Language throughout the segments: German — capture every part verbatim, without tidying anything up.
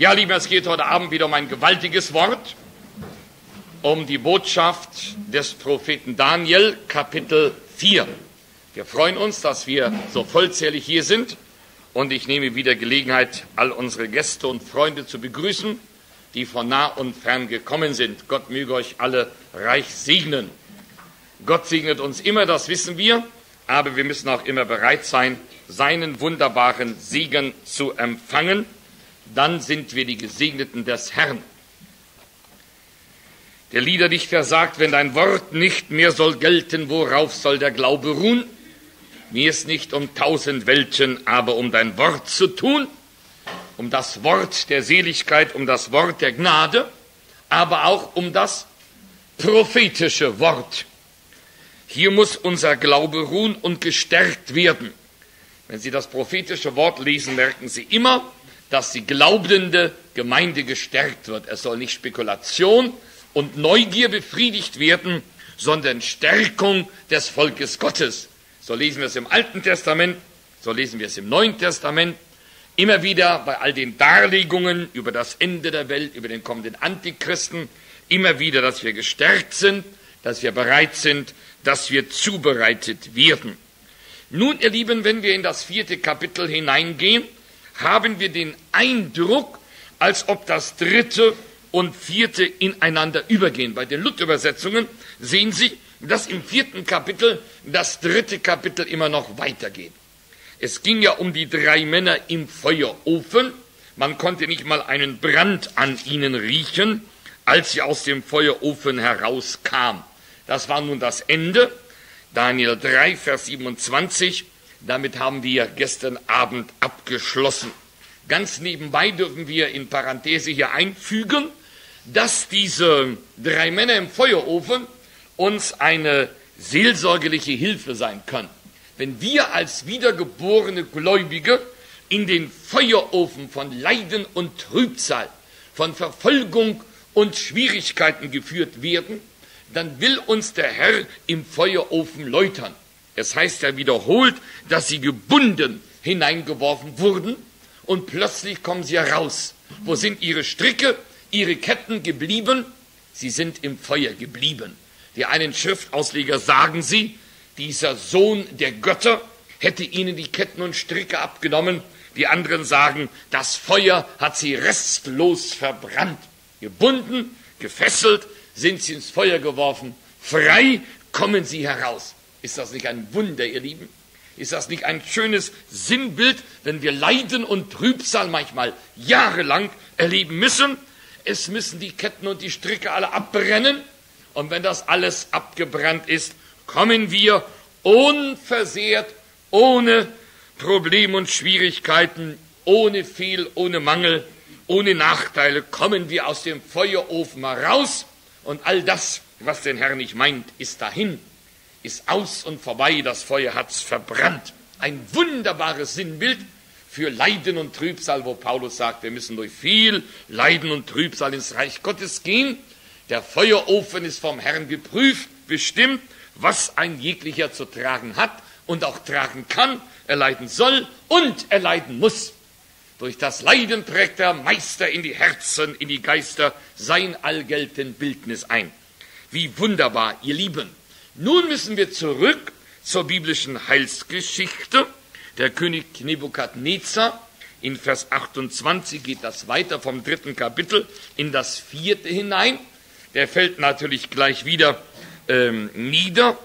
Ja, Liebe, es geht heute Abend wieder um ein gewaltiges Wort, um die Botschaft des Propheten Daniel, Kapitel vier. Wir freuen uns, dass wir so vollzählig hier sind, und ich nehme wieder Gelegenheit, all unsere Gäste und Freunde zu begrüßen, die von nah und fern gekommen sind. Gott möge euch alle reich segnen. Gott segnet uns immer, das wissen wir, aber wir müssen auch immer bereit sein, seinen wunderbaren Segen zu empfangen. Dann sind wir die Gesegneten des Herrn. Der Liederdichter sagt, wenn dein Wort nicht mehr soll gelten, worauf soll der Glaube ruhen? Mir ist nicht um tausend Welten, aber um dein Wort zu tun, um das Wort der Seligkeit, um das Wort der Gnade, aber auch um das prophetische Wort. Hier muss unser Glaube ruhen und gestärkt werden. Wenn Sie das prophetische Wort lesen, merken Sie immer, dass die glaubende Gemeinde gestärkt wird. Es soll nicht Spekulation und Neugier befriedigt werden, sondern Stärkung des Volkes Gottes. So lesen wir es im Alten Testament, so lesen wir es im Neuen Testament. Immer wieder bei all den Darlegungen über das Ende der Welt, über den kommenden Antichristen, immer wieder, dass wir gestärkt sind, dass wir bereit sind, dass wir zubereitet werden. Nun, ihr Lieben, wenn wir in das vierte Kapitel hineingehen, haben wir den Eindruck, als ob das dritte und vierte ineinander übergehen. Bei den Luther-Übersetzungen sehen Sie, dass im vierten Kapitel das dritte Kapitel immer noch weitergeht. Es ging ja um die drei Männer im Feuerofen. Man konnte nicht mal einen Brand an ihnen riechen, als sie aus dem Feuerofen herauskamen. Das war nun das Ende. Daniel drei, Vers siebenundzwanzig. Damit haben wir gestern Abend abgeschlossen. Ganz nebenbei dürfen wir in Parenthese hier einfügen, dass diese drei Männer im Feuerofen uns eine seelsorgerliche Hilfe sein können. Wenn wir als wiedergeborene Gläubige in den Feuerofen von Leiden und Trübsal, von Verfolgung und Schwierigkeiten geführt werden, dann will uns der Herr im Feuerofen läutern. Es heißt ja wiederholt, dass sie gebunden hineingeworfen wurden und plötzlich kommen sie heraus. Wo sind ihre Stricke, ihre Ketten geblieben? Sie sind im Feuer geblieben. Die einen Schriftausleger sagen sie, dieser Sohn der Götter hätte ihnen die Ketten und Stricke abgenommen. Die anderen sagen, das Feuer hat sie restlos verbrannt. Gebunden, gefesselt, sind sie ins Feuer geworfen. Frei kommen sie heraus. Ist das nicht ein Wunder, ihr Lieben? Ist das nicht ein schönes Sinnbild, wenn wir Leiden und Trübsal manchmal jahrelang erleben müssen? Es müssen die Ketten und die Stricke alle abbrennen. Und wenn das alles abgebrannt ist, kommen wir unversehrt, ohne Probleme und Schwierigkeiten, ohne Fehl, ohne Mangel, ohne Nachteile, kommen wir aus dem Feuerofen heraus. Und all das, was den Herrn nicht meint, ist dahin, ist aus und vorbei, das Feuer hat's verbrannt. Ein wunderbares Sinnbild für Leiden und Trübsal, wo Paulus sagt, wir müssen durch viel Leiden und Trübsal ins Reich Gottes gehen. Der Feuerofen ist vom Herrn geprüft, bestimmt, was ein jeglicher zu tragen hat und auch tragen kann, er leiden soll und er leiden muss. Durch das Leiden prägt der Meister in die Herzen, in die Geister sein allgeltend Bildnis ein. Wie wunderbar, ihr Lieben. Nun müssen wir zurück zur biblischen Heilsgeschichte. Der König Nebukadnezar, in Vers achtundzwanzig geht das weiter vom dritten Kapitel in das vierte hinein. Der fällt natürlich gleich wieder ähm, nieder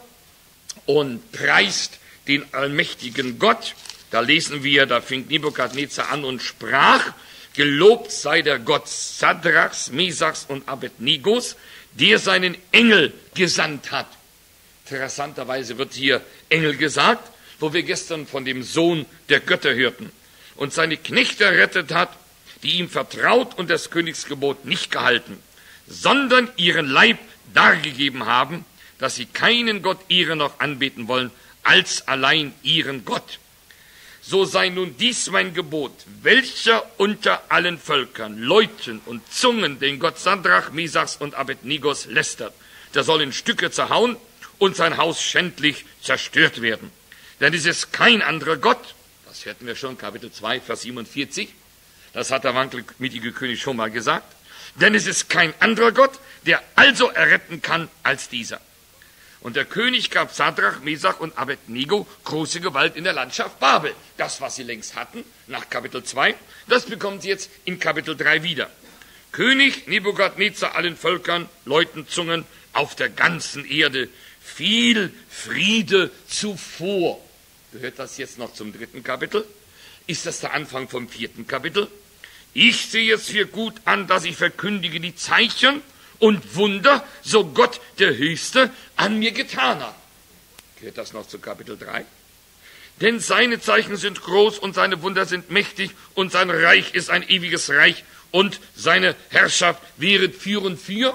und preist den allmächtigen Gott. Da lesen wir, da fing Nebukadnezar an und sprach, gelobt sei der Gott Sadrachs, Mesachs und Abednegos, der seinen Engel gesandt hat. Interessanterweise wird hier Engel gesagt, wo wir gestern von dem Sohn der Götter hörten. Und seine Knechte errettet hat, die ihm vertraut und das Königsgebot nicht gehalten, sondern ihren Leib dargegeben haben, dass sie keinen Gott ehren noch anbeten wollen, als allein ihren Gott. So sei nun dies mein Gebot, welcher unter allen Völkern, Leuten und Zungen den Gott Sadrach, Mesachs und Abednegos lästert, der soll in Stücke zerhauen und sein Haus schändlich zerstört werden. Denn es ist kein anderer Gott, das hörten wir schon, Kapitel zwei, Vers siebenundvierzig, Das hat der wankelmütige König schon mal gesagt. Denn es ist kein anderer Gott, der also erretten kann als dieser. Und der König gab Sadrach, Mesach und Abednego große Gewalt in der Landschaft Babel. Das, was sie längst hatten, nach Kapitel zwei, das bekommen sie jetzt in Kapitel drei wieder. König Nebukadnezar allen Völkern, Leuten, Zungen auf der ganzen Erde, viel Friede zuvor. Gehört das jetzt noch zum dritten Kapitel? Ist das der Anfang vom vierten Kapitel? Ich sehe es für gut an, dass ich verkündige die Zeichen und Wunder, so Gott der Höchste an mir getan hat. Gehört das noch zu Kapitel drei? Denn seine Zeichen sind groß und seine Wunder sind mächtig und sein Reich ist ein ewiges Reich und seine Herrschaft wäret für und für.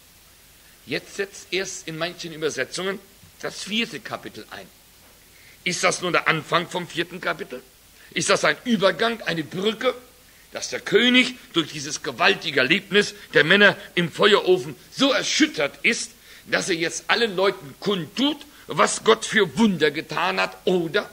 Jetzt setzt erst in manchen Übersetzungen das vierte Kapitel ein. Ist das nur der Anfang vom vierten Kapitel? Ist das ein Übergang, eine Brücke, dass der König durch dieses gewaltige Erlebnis der Männer im Feuerofen so erschüttert ist, dass er jetzt allen Leuten kundtut, was Gott für Wunder getan hat? Oder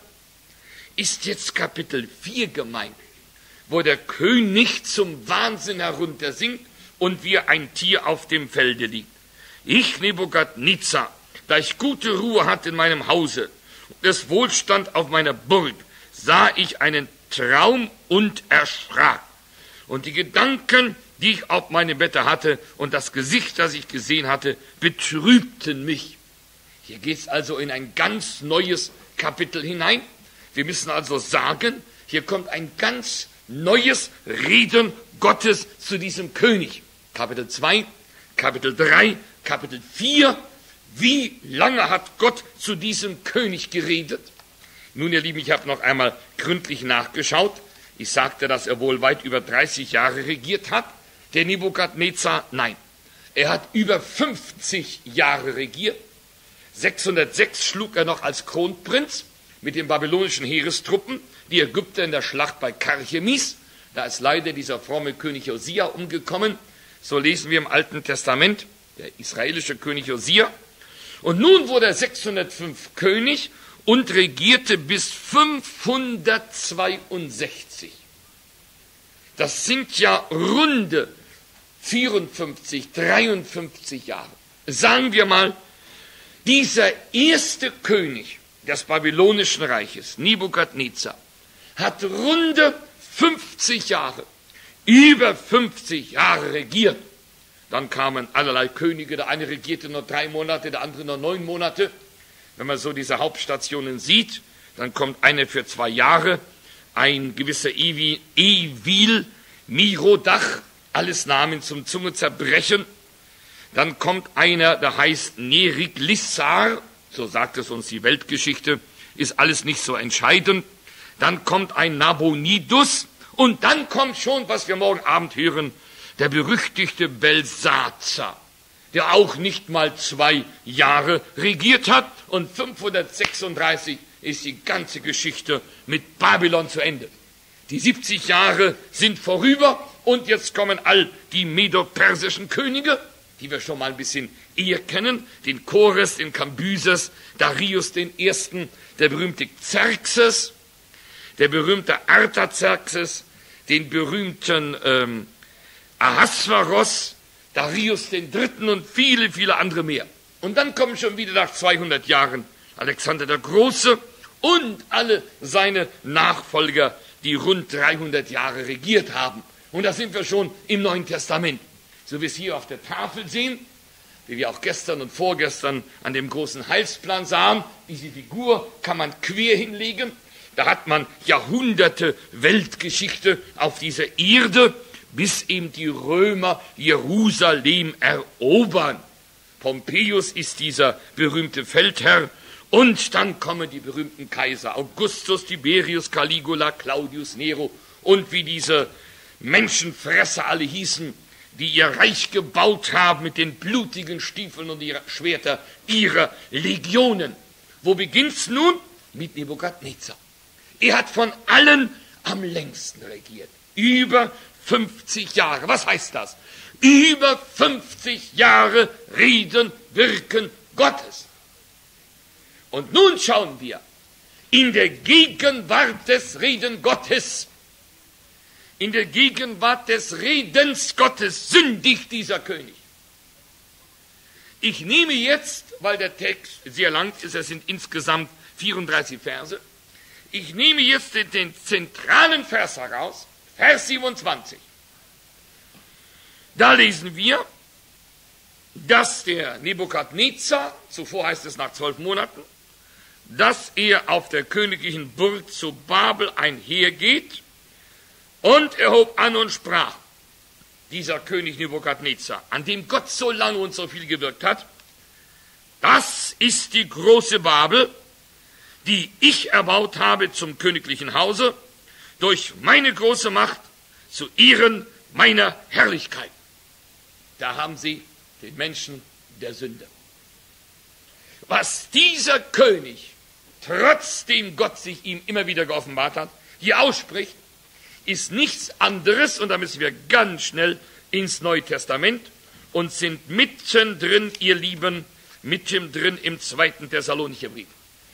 ist jetzt Kapitel vier gemeint, wo der König zum Wahnsinn heruntersinkt und wie ein Tier auf dem Felde liegt? Ich, Nebukadnezar, da ich gute Ruhe hatte in meinem Hause und es Wohlstand auf meiner Burg, sah ich einen Traum und erschrak. Und die Gedanken, die ich auf meinem Bette hatte und das Gesicht, das ich gesehen hatte, betrübten mich. Hier geht es also in ein ganz neues Kapitel hinein. Wir müssen also sagen, hier kommt ein ganz neues Reden Gottes zu diesem König. Kapitel zwei, Kapitel drei, Kapitel vier. Wie lange hat Gott zu diesem König geredet? Nun, ihr Lieben, ich habe noch einmal gründlich nachgeschaut. Ich sagte, dass er wohl weit über dreißig Jahre regiert hat. Der Nebukadnezar, nein. Er hat über fünfzig Jahre regiert. sechshundertsechs schlug er noch als Kronprinz mit den babylonischen Heerestruppen die Ägypter in der Schlacht bei Karchemis. Da ist leider dieser fromme König Josia umgekommen. So lesen wir im Alten Testament, der israelische König Josia. Und nun wurde er sechshundertfünf König und regierte bis fünfhundertzweiundsechzig. Das sind ja runde vierundfünfzig, dreiundfünfzig Jahre. Sagen wir mal, dieser erste König des babylonischen Reiches, Nebukadnezar, hat runde fünfzig Jahre, über fünfzig Jahre regiert. Dann kamen allerlei Könige, der eine regierte nur drei Monate, der andere nur neun Monate. Wenn man so diese Hauptstationen sieht, dann kommt einer für zwei Jahre, ein gewisser Evi, Evil Mirodach, alles Namen zum Zungezerbrechen. Dann kommt einer, der heißt Neriglissar, so sagt es uns die Weltgeschichte, ist alles nicht so entscheidend. Dann kommt ein Nabonidus und dann kommt schon, was wir morgen Abend hören, der berüchtigte Belsazar, der auch nicht mal zwei Jahre regiert hat, und fünfhundertsechsunddreißig ist die ganze Geschichte mit Babylon zu Ende. Die siebzig Jahre sind vorüber und jetzt kommen all die medo-persischen Könige, die wir schon mal ein bisschen eher kennen, den Chores, den Kambyses, Darius den Ersten, der berühmte Xerxes, der berühmte Artaxerxes, den berühmten ähm, Ahasveros, Darius den Dritten und viele, viele andere mehr. Und dann kommen schon wieder nach zweihundert Jahren Alexander der Große und alle seine Nachfolger, die rund dreihundert Jahre regiert haben. Und da sind wir schon im Neuen Testament. So wie wir es hier auf der Tafel sehen, wie wir auch gestern und vorgestern an dem großen Heilsplan sahen, diese Figur kann man quer hinlegen. Da hat man Jahrhunderte Weltgeschichte auf dieser Erde, bis eben die Römer Jerusalem erobern. Pompeius ist dieser berühmte Feldherr. Und dann kommen die berühmten Kaiser, Augustus, Tiberius, Caligula, Claudius, Nero und wie diese Menschenfresser alle hießen, die ihr Reich gebaut haben mit den blutigen Stiefeln und ihrer Schwerter ihrer Legionen. Wo beginnt's nun? Mit Nebukadnezar. Er hat von allen am längsten regiert. Über fünfzig Jahre. Was heißt das? Über fünfzig Jahre Reden, Wirken Gottes. Und nun schauen wir in der Gegenwart des Reden Gottes in der Gegenwart des Redens Gottes sündigt dieser König. Ich nehme jetzt, weil der Text sehr lang ist, es sind insgesamt vierunddreißig Verse, ich nehme jetzt den, den zentralen Vers heraus, Vers siebenundzwanzig. Da lesen wir, dass der Nebukadnezar, zuvor heißt es nach zwölf Monaten, dass er auf der königlichen Burg zu Babel einhergeht, und er hob an und sprach, dieser König Nebukadnezar, an dem Gott so lange und so viel gewirkt hat, das ist die große Babel, die ich erbaut habe zum königlichen Hause, durch meine große Macht zu Ehren meiner Herrlichkeit. Da haben Sie den Menschen der Sünde. Was dieser König, trotzdem Gott sich ihm immer wieder geoffenbart hat, hier ausspricht, ist nichts anderes, und da müssen wir ganz schnell ins Neue Testament und sind mittendrin, ihr Lieben, mittendrin im zweiten Thessalonicher Brief.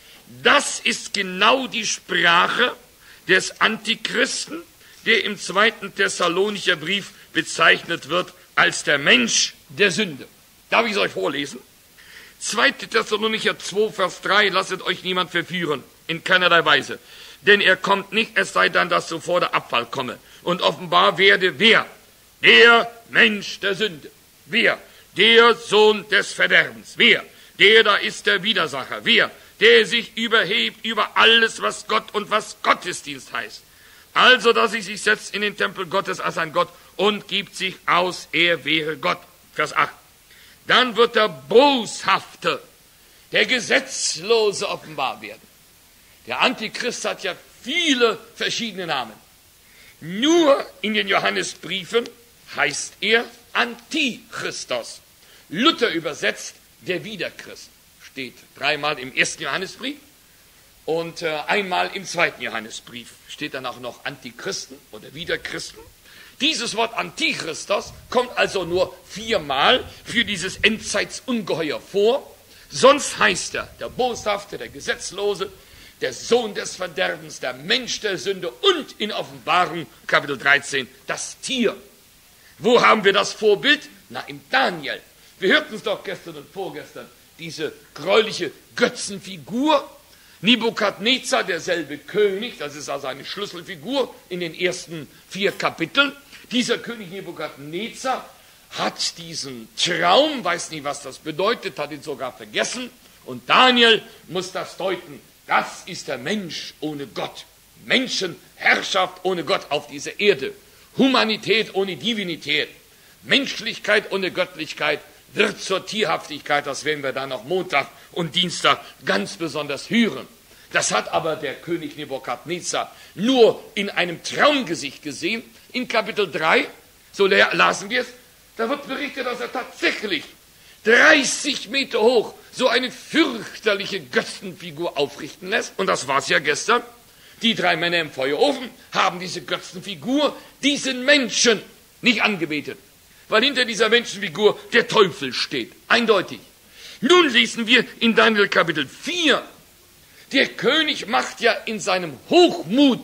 Das ist genau die Sprache des Antichristen, der im zweiten Thessalonicher Brief bezeichnet wird als der Mensch der Sünde. Darf ich es euch vorlesen? zweiter Thessalonicher zwei, Vers drei, lasset euch niemand verführen, in keinerlei Weise. Denn er kommt nicht, es sei dann, dass zuvor der Abfall komme. Und offenbar werde wer? Der Mensch der Sünde. Wer? Der Sohn des Verderbens. Wer? Der da ist der Widersacher. Wer? Der sich überhebt über alles, was Gott und was Gottesdienst heißt. Also, dass er sich setzt in den Tempel Gottes als ein Gott und gibt sich aus, er wäre Gott. Vers acht. Dann wird der Boshafte, der Gesetzlose offenbar werden. Der Antichrist hat ja viele verschiedene Namen. Nur in den Johannesbriefen heißt er Antichristos. Luther übersetzt der Widerchrist. Steht dreimal im ersten Johannesbrief und äh, einmal im zweiten Johannesbrief. Steht dann auch noch Antichristen oder Widerchristen. Dieses Wort Antichristos kommt also nur viermal für dieses Endzeitsungeheuer vor. Sonst heißt er der Boshafte, der Gesetzlose, der Sohn des Verderbens, der Mensch der Sünde und in Offenbarung Kapitel dreizehn das Tier. Wo haben wir das Vorbild? Na, in Daniel. Wir hörten es doch gestern und vorgestern, diese gräuliche Götzenfigur. Nebukadnezar, derselbe König, das ist also eine Schlüsselfigur in den ersten vier Kapiteln. Dieser König Nebukadnezar hat diesen Traum, weiß nicht, was das bedeutet, hat ihn sogar vergessen. Und Daniel muss das deuten. Das ist der Mensch ohne Gott. Menschenherrschaft ohne Gott auf dieser Erde. Humanität ohne Divinität. Menschlichkeit ohne Göttlichkeit wird zur Tierhaftigkeit. Das werden wir dann noch Montag und Dienstag ganz besonders hören. Das hat aber der König Nebukadnezar nur in einem Traumgesicht gesehen. In Kapitel drei, so lasen wir es, da wird berichtet, dass er tatsächlich dreißig Meter hoch so eine fürchterliche Götzenfigur aufrichten lässt. Und das war es ja gestern. Die drei Männer im Feuerofen haben diese Götzenfigur, diesen Menschen nicht angebetet. Weil hinter dieser Menschenfigur der Teufel steht. Eindeutig. Nun lesen wir in Daniel Kapitel vier. Der König macht ja in seinem Hochmut,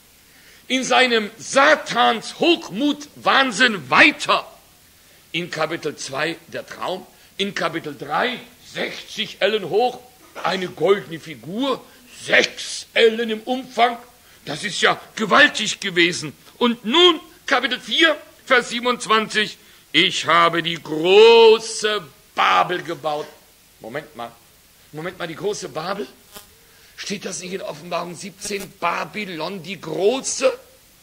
in seinem Satans Hochmut Wahnsinn weiter. In Kapitel zwei der Traum, in Kapitel drei sechzig Ellen hoch, eine goldene Figur, sechs Ellen im Umfang. Das ist ja gewaltig gewesen. Und nun Kapitel vier, Vers siebenundzwanzig. Ich habe die große Babel gebaut. Moment mal, Moment mal, die große Babel? Steht das nicht in Offenbarung siebzehn? Babylon, die große?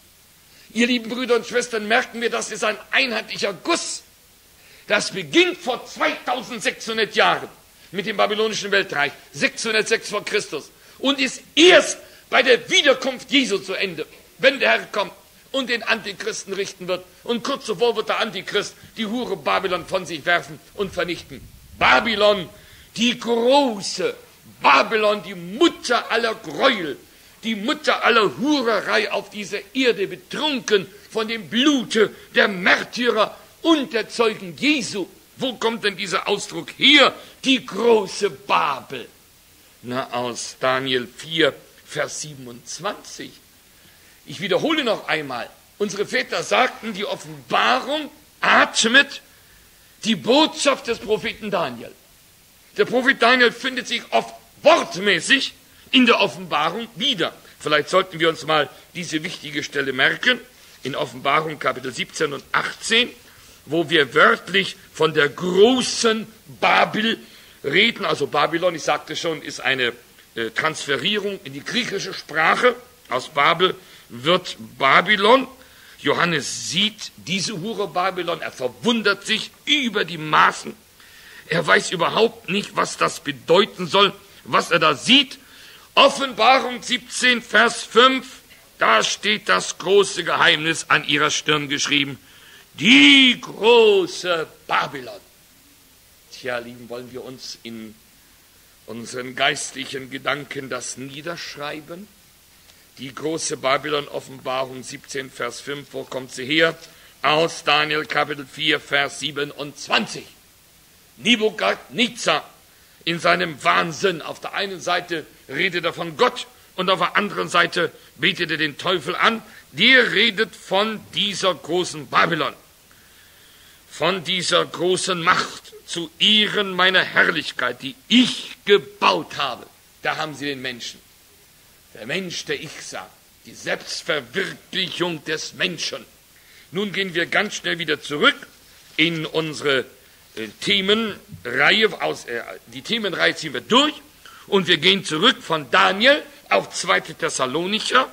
Ihr lieben Brüder und Schwestern, merken wir, das ist ein einheitlicher Guss. Das beginnt vor zweitausendsechshundert Jahren mit dem babylonischen Weltreich, sechshundertsechs vor Christus, und ist erst bei der Wiederkunft Jesu zu Ende, wenn der Herr kommt und den Antichristen richten wird. Und kurz zuvor wird der Antichrist die Hure Babylon von sich werfen und vernichten. Babylon, die große, Babylon, die Mutter aller Gräuel, die Mutter aller Hurerei auf dieser Erde, betrunken von dem Blute der Märtyrer und der Zeugen Jesu. Wo kommt denn dieser Ausdruck her? Die große Babel. Na, aus Daniel vier, Vers siebenundzwanzig. Ich wiederhole noch einmal, Unsere Väter sagten, die Offenbarung atmet die Botschaft des Propheten Daniel. Der Prophet Daniel findet sich oft wortmäßig in der Offenbarung wieder. Vielleicht sollten wir uns mal diese wichtige Stelle merken, in Offenbarung Kapitel siebzehn und achtzehn, wo wir wörtlich von der großen Babel reden. Also Babylon, ich sagte schon, ist eine äh, Transferierung in die griechische Sprache. Aus Babel wird Babylon. Johannes sieht diese Hure Babylon, er verwundert sich über die Maßen. Er weiß überhaupt nicht, was das bedeuten soll, was er da sieht. Offenbarung siebzehn, Vers fünf, da steht das große Geheimnis an ihrer Stirn geschrieben. Die große Babylon. Tja, Lieben, wollen wir uns in unseren geistlichen Gedanken das niederschreiben? Die große Babylon, Offenbarung siebzehn, Vers fünf, wo kommt sie her? Aus Daniel Kapitel vier, Vers siebenundzwanzig. Nebukadnezar in seinem Wahnsinn. Auf der einen Seite redet er von Gott und auf der anderen Seite betet er den Teufel an. Der redet von dieser großen Babylon, von dieser großen Macht zu Ehren meiner Herrlichkeit, die ich gebaut habe. Da haben Sie den Menschen. Der Mensch, der ich sah, die Selbstverwirklichung des Menschen. Nun gehen wir ganz schnell wieder zurück in unsere äh, Themenreihe. Aus, äh, die Themenreihe ziehen wir durch und wir gehen zurück von Daniel auf zweite Thessalonicher.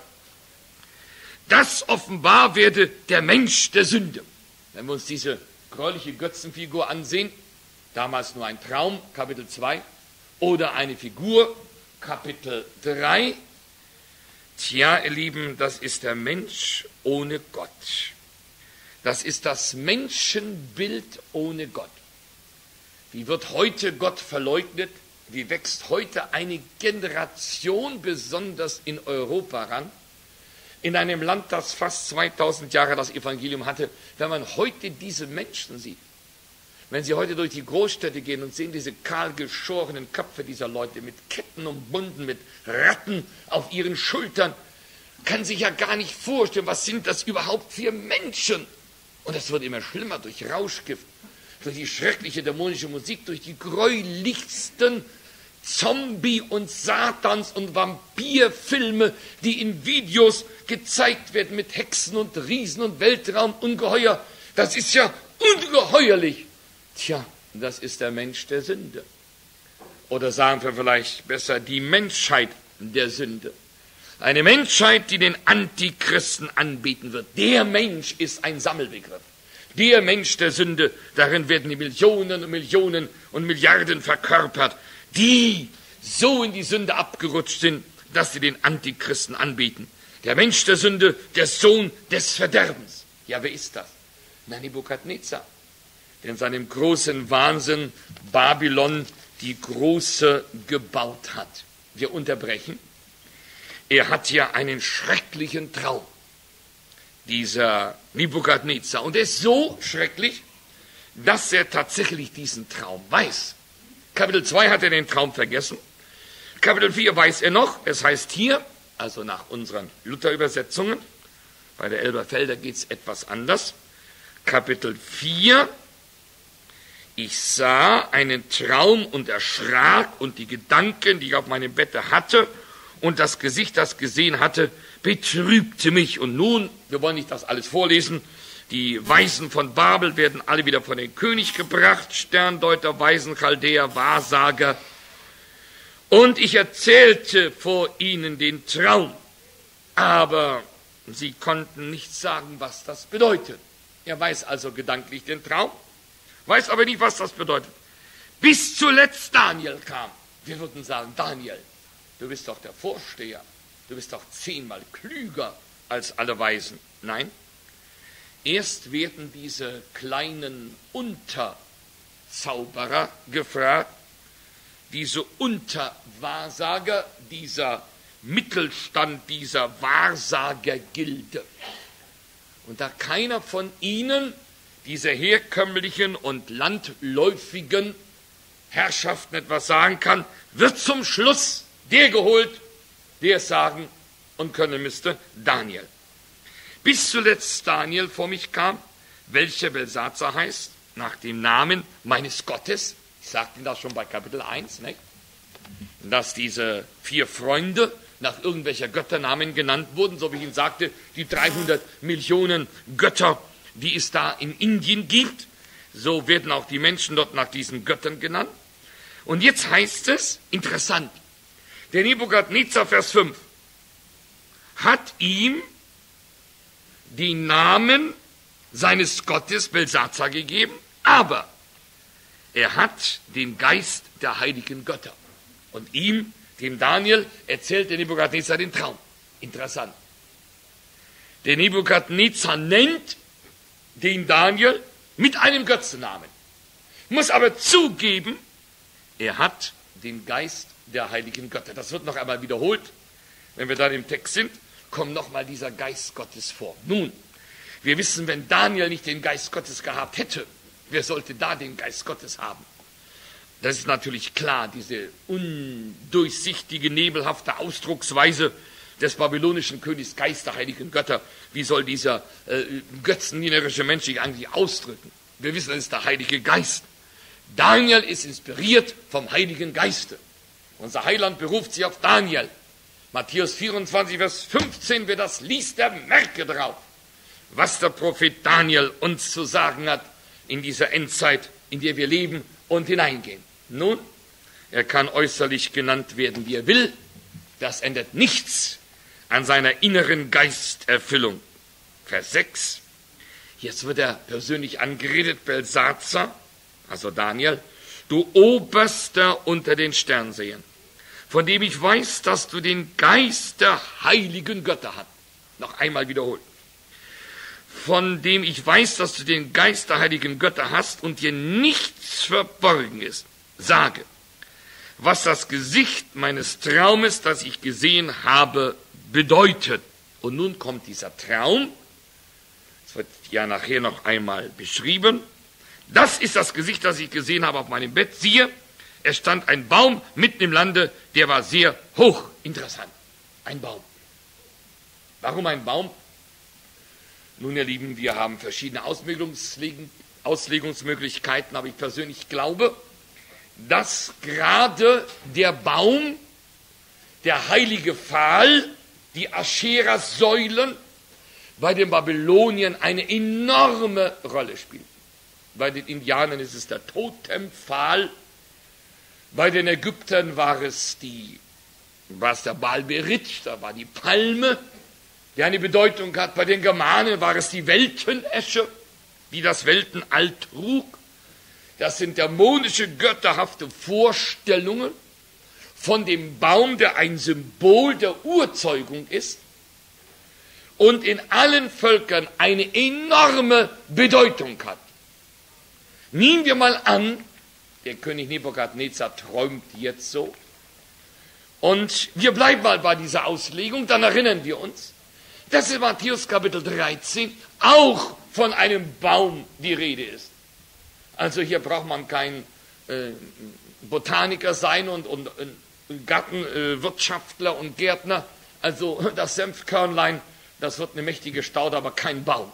Das offenbar werde der Mensch der Sünde. Wenn wir uns diese gräuliche Götzenfigur ansehen, damals nur ein Traum, Kapitel zwei, oder eine Figur, Kapitel drei, tja, ihr Lieben, das ist der Mensch ohne Gott. Das ist das Menschenbild ohne Gott. Wie wird heute Gott verleugnet? Wie wächst heute eine Generation, besonders in Europa, ran? In einem Land, das fast zweitausend Jahre das Evangelium hatte, wenn man heute diese Menschen sieht. Wenn Sie heute durch die Großstädte gehen und sehen diese kahl geschorenen Köpfe dieser Leute mit Ketten umbunden, mit Ratten auf ihren Schultern, kann sich ja gar nicht vorstellen, was sind das überhaupt für Menschen? Und es wird immer schlimmer durch Rauschgift, durch die schreckliche dämonische Musik, durch die gräulichsten Zombie- und Satans- und Vampirfilme, die in Videos gezeigt werden mit Hexen und Riesen und Weltraumungeheuer. Das ist ja ungeheuerlich. Tja, das ist der Mensch der Sünde. Oder sagen wir vielleicht besser, die Menschheit der Sünde. Eine Menschheit, die den Antichristen anbeten wird. Der Mensch ist ein Sammelbegriff. Der Mensch der Sünde, darin werden die Millionen und Millionen und Milliarden verkörpert, die so in die Sünde abgerutscht sind, dass sie den Antichristen anbeten. Der Mensch der Sünde, der Sohn des Verderbens. Ja, wer ist das? Na, Nebukadnezar, der in seinem großen Wahnsinn Babylon die große gebaut hat. Wir unterbrechen. Er hat ja einen schrecklichen Traum, dieser Nebukadnezar. Und er ist so schrecklich, dass er tatsächlich diesen Traum weiß. Kapitel zwei hat er den Traum vergessen. Kapitel vier weiß er noch. Es heißt hier, also nach unseren Luther-Übersetzungen, bei der Elberfelder geht es etwas anders. Kapitel vier, ich sah einen Traum und erschrak und die Gedanken, die ich auf meinem Bette hatte und das Gesicht, das gesehen hatte, betrübte mich. Und nun, wir wollen nicht das alles vorlesen, die Weisen von Babel werden alle wieder von den König gebracht, Sterndeuter, Weisen, Chaldäer, Wahrsager. Und ich erzählte vor ihnen den Traum, aber sie konnten nicht sagen, was das bedeutet. Er weiß also gedanklich den Traum, weiß aber nicht, was das bedeutet. Bis zuletzt Daniel kam. Wir würden sagen, Daniel, du bist doch der Vorsteher, du bist doch zehnmal klüger als alle Weisen. Nein, erst werden diese kleinen Unterzauberer gefragt, diese Unterwahrsager, dieser Mittelstand dieser Wahrsagergilde. Und da keiner von ihnen dieser herkömmlichen und landläufigen Herrschaften etwas sagen kann, wird zum Schluss der geholt, der es sagen und können müsste, Daniel. bis zuletzt Daniel vor mich kam, welcher Belsazar heißt, nach dem Namen meines Gottes. Ich sagte Ihnen das schon bei Kapitel eins, nicht? Dass diese vier Freunde nach irgendwelcher Götternamen genannt wurden, so wie ich Ihnen sagte, die dreihundert Millionen Götter, die es da in Indien gibt. So werden auch die Menschen dort nach diesen Göttern genannt. Und jetzt heißt es, interessant, der Nebukadnezar, Vers fünf, hat ihm den Namen seines Gottes Belsazar gegeben, aber er hat den Geist der heiligen Götter. Und ihm, dem Daniel, erzählt der Nebukadnezar den Traum. Interessant. Der Nebukadnezar nennt den Daniel mit einem Götzennamen, muss aber zugeben, er hat den Geist der heiligen Götter. Das wird noch einmal wiederholt. Wenn wir da im Text sind, kommt nochmal dieser Geist Gottes vor. Nun, wir wissen, wenn Daniel nicht den Geist Gottes gehabt hätte, wer sollte da den Geist Gottes haben? Das ist natürlich klar, diese undurchsichtige, nebelhafte Ausdrucksweise des babylonischen Königs, Geist der heiligen Götter. Wie soll dieser äh, götzendienerische Mensch sich eigentlich ausdrücken? Wir wissen, es ist der Heilige Geist. Daniel ist inspiriert vom Heiligen Geiste. Unser Heiland beruft sich auf Daniel. Matthäus vierundzwanzig, Vers fünfzehn, wer das liest, der merke drauf, was der Prophet Daniel uns zu sagen hat in dieser Endzeit, in der wir leben und hineingehen. Nun, er kann äußerlich genannt werden, wie er will. Das ändert nichts an seiner inneren Geisterfüllung. Vers sechs. Jetzt wird er persönlich angeredet, Belsazar, also Daniel, du Oberster unter den Sternsehern, von dem ich weiß, dass du den Geist der heiligen Götter hast. Noch einmal wiederholt. Von dem ich weiß, dass du den Geist der heiligen Götter hast und dir nichts verborgen ist. Sage, was das Gesicht meines Traumes, das ich gesehen habe, bedeutet. Und nun kommt dieser Traum. Das wird ja nachher noch einmal beschrieben. Das ist das Gesicht, das ich gesehen habe auf meinem Bett. Siehe, es stand ein Baum mitten im Lande, der war sehr hoch. Interessant. Ein Baum. Warum ein Baum? Nun, ihr Lieben, wir haben verschiedene Auslegungsmöglichkeiten, aber ich persönlich glaube, dass gerade der Baum, der heilige Pfahl, die Aschera-Säulen bei den Babyloniern eine enorme Rolle spielen. Bei den Indianern ist es der Totempfahl, bei den Ägyptern war es, die, war es der Baal Berit, da war die Palme, die eine Bedeutung hat. Bei den Germanen war es die Weltenesche, die das Weltenall trug. Das sind dämonische, götterhafte Vorstellungen von dem Baum, der ein Symbol der Urzeugung ist und in allen Völkern eine enorme Bedeutung hat. Nehmen wir mal an, der König Nebukadnezar träumt jetzt so. Und wir bleiben mal bei dieser Auslegung, dann erinnern wir uns, dass in Matthäus Kapitel dreizehn auch von einem Baum die Rede ist. Also hier braucht man kein äh, Botaniker sein und, und, und Gartenwirtschaftler äh, und Gärtner. Also das Senfkörnlein, das wird eine mächtige Staude, aber kein Baum.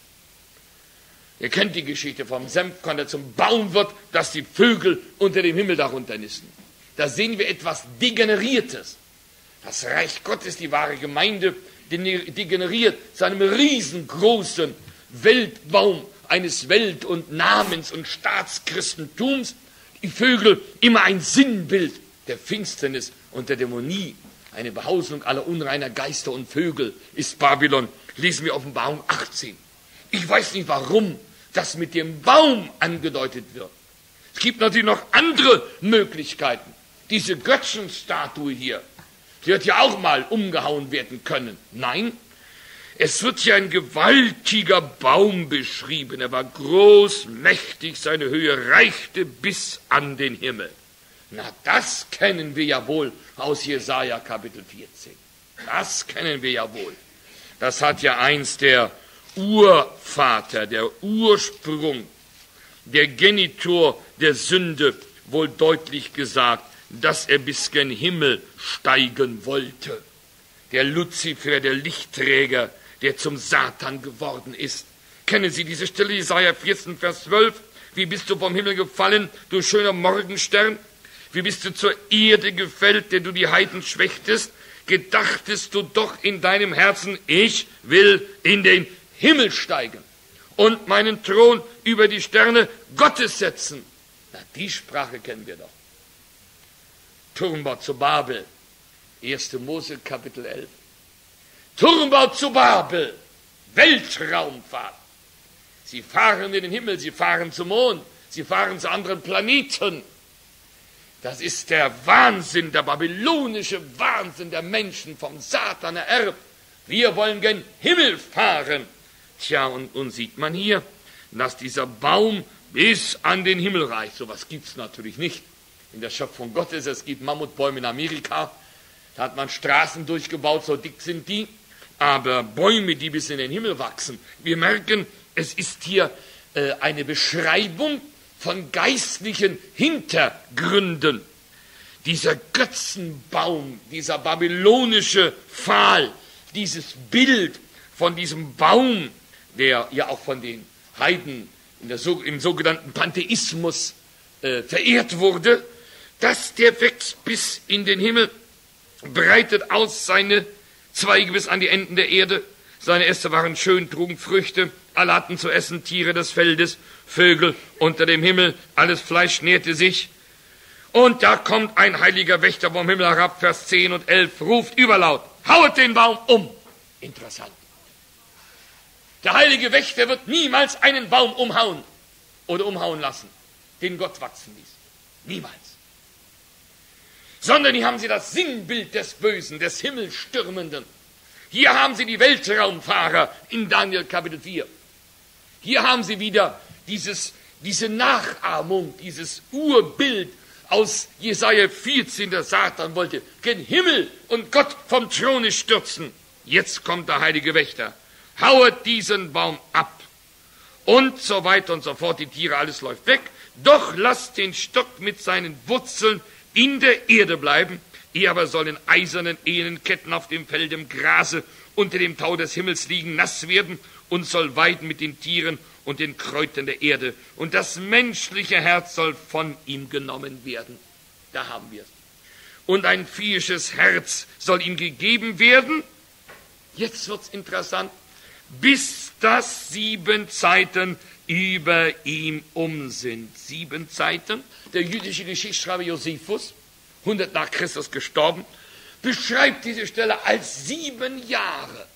Ihr kennt die Geschichte vom Senfkorn, der zum Baum wird, dass die Vögel unter dem Himmel darunter nisten. Da sehen wir etwas Degeneriertes. Das Reich Gottes, die wahre Gemeinde, degeneriert zu einem riesengroßen Weltbaum eines Welt- und Namens- und Staatschristentums. Die Vögel immer ein Sinnbild der Finsternis und der Dämonie. Eine Behausung aller unreiner Geister und Vögel ist Babylon. Lesen wir Offenbarung achtzehn. Ich weiß nicht, warum das mit dem Baum angedeutet wird. Es gibt natürlich noch andere Möglichkeiten. Diese Götzenstatue hier, die wird ja auch mal umgehauen werden können. Nein, es wird hier ein gewaltiger Baum beschrieben. Er war groß, mächtig, seine Höhe reichte bis an den Himmel. Na, das kennen wir ja wohl aus Jesaja Kapitel vierzehn. Das kennen wir ja wohl. Das hat ja einst der Urvater, der Ursprung, der Genitor der Sünde wohl deutlich gesagt, dass er bis gen Himmel steigen wollte. Der Luzifer, der Lichtträger, der zum Satan geworden ist. Kennen Sie diese Stelle, Jesaja vierzehn, Vers zwölf? Wie bist du vom Himmel gefallen, du schöner Morgenstern? Wie bist du zur Erde gefällt, der du die Heiden schwächtest? Gedachtest du doch in deinem Herzen, ich will in den Himmel steigen und meinen Thron über die Sterne Gottes setzen. Na, die Sprache kennen wir doch. Turmbau zu Babel, erster Mose, Kapitel elf. Turmbau zu Babel, Weltraumfahrt. Sie fahren in den Himmel, sie fahren zum Mond, sie fahren zu anderen Planeten. Das ist der Wahnsinn, der babylonische Wahnsinn der Menschen, vom Satan ererbt. Wir wollen gen Himmel fahren. Tja, und, und sieht man hier, dass dieser Baum bis an den Himmel reicht. So was gibt es natürlich nicht in der Schöpfung Gottes. Es gibt Mammutbäume in Amerika, da hat man Straßen durchgebaut, so dick sind die. Aber Bäume, die bis in den Himmel wachsen, wir merken, es ist hier äh, eine Beschreibung von geistlichen Hintergründen. Dieser Götzenbaum, dieser babylonische Pfahl, dieses Bild von diesem Baum, der ja auch von den Heiden in der, im sogenannten Pantheismus äh, verehrt wurde, dass der wächst bis in den Himmel, breitet aus seine Zweige bis an die Enden der Erde. Seine Äste waren schön, trugen Früchte, alle hatten zu essen Tiere des Feldes, Vögel unter dem Himmel, alles Fleisch nährte sich. Und da kommt ein heiliger Wächter vom Himmel herab, Vers zehn und elf, ruft überlaut, hauet den Baum um. Interessant. Der heilige Wächter wird niemals einen Baum umhauen oder umhauen lassen, den Gott wachsen ließ. Niemals. Sondern hier haben sie das Sinnbild des Bösen, des Himmelstürmenden. Hier haben sie die Weltraumfahrer in Daniel Kapitel vier. Hier haben sie wieder dieses, diese Nachahmung, dieses Urbild aus Jesaja vierzehn, der Satan wollte gen Himmel und Gott vom Throne stürzen. Jetzt kommt der heilige Wächter, hauet diesen Baum ab und so weiter und so fort. Die Tiere, alles läuft weg. Doch lasst den Stock mit seinen Wurzeln in der Erde bleiben. Ihr aber soll in eisernen ehenen Ketten auf dem Feld im Grase unter dem Tau des Himmels liegen, nass werden und soll weiden mit den Tieren und den Kräutern der Erde. Und das menschliche Herz soll von ihm genommen werden. Da haben wir es. Und ein viehisches Herz soll ihm gegeben werden. Jetzt wird's interessant. Bis das sieben Zeiten über ihm um sind. Sieben Zeiten. Der jüdische Geschichtsschreiber Josephus, hundert nach Christus gestorben, beschreibt diese Stelle als sieben Jahre.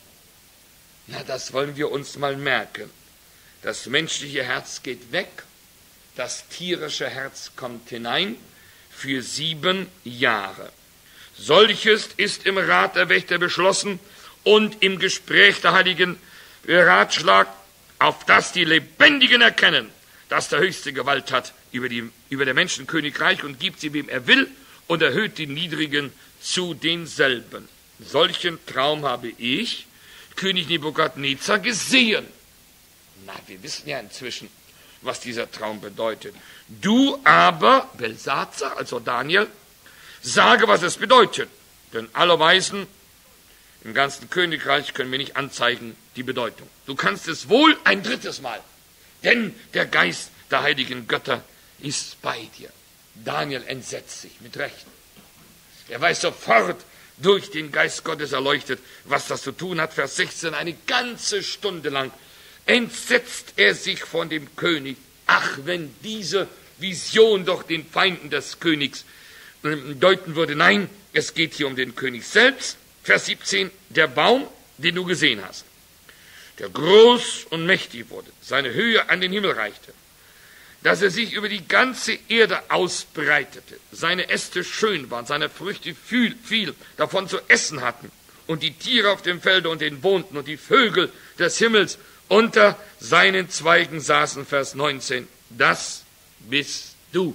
Na, das wollen wir uns mal merken. Das menschliche Herz geht weg, das tierische Herz kommt hinein für sieben Jahre. Solches ist im Rat der Wächter beschlossen und im Gespräch der Heiligen Ratschlag, auf das die Lebendigen erkennen, dass der Höchste Gewalt hat über, die, über der Menschen Königreich und gibt sie, wem er will, und erhöht die Niedrigen zu denselben. Solchen Traum habe ich, König Nebukadnezar, gesehen. Na, wir wissen ja inzwischen, was dieser Traum bedeutet. Du aber, Belsazar, also Daniel, sage, was es bedeutet. Denn alle Weisen im ganzen Königreich können mir nicht anzeigen die Bedeutung. Du kannst es wohl ein drittes Mal, denn der Geist der heiligen Götter ist bei dir. Daniel entsetzt sich, mit Recht. Er weiß sofort, durch den Geist Gottes erleuchtet, was das zu tun hat. Vers sechzehn, eine ganze Stunde lang entsetzt er sich von dem König. Ach, wenn diese Vision doch den Feinden des Königs deuten würde. Nein, es geht hier um den König selbst. Vers siebzehn, der Baum, den du gesehen hast, der groß und mächtig wurde, seine Höhe an den Himmel reichte, dass er sich über die ganze Erde ausbreitete, seine Äste schön waren, seine Früchte viel, viel davon zu essen hatten, und die Tiere auf dem Felde und den wohnten und die Vögel des Himmels unter seinen Zweigen saßen. Vers neunzehn, das bist du.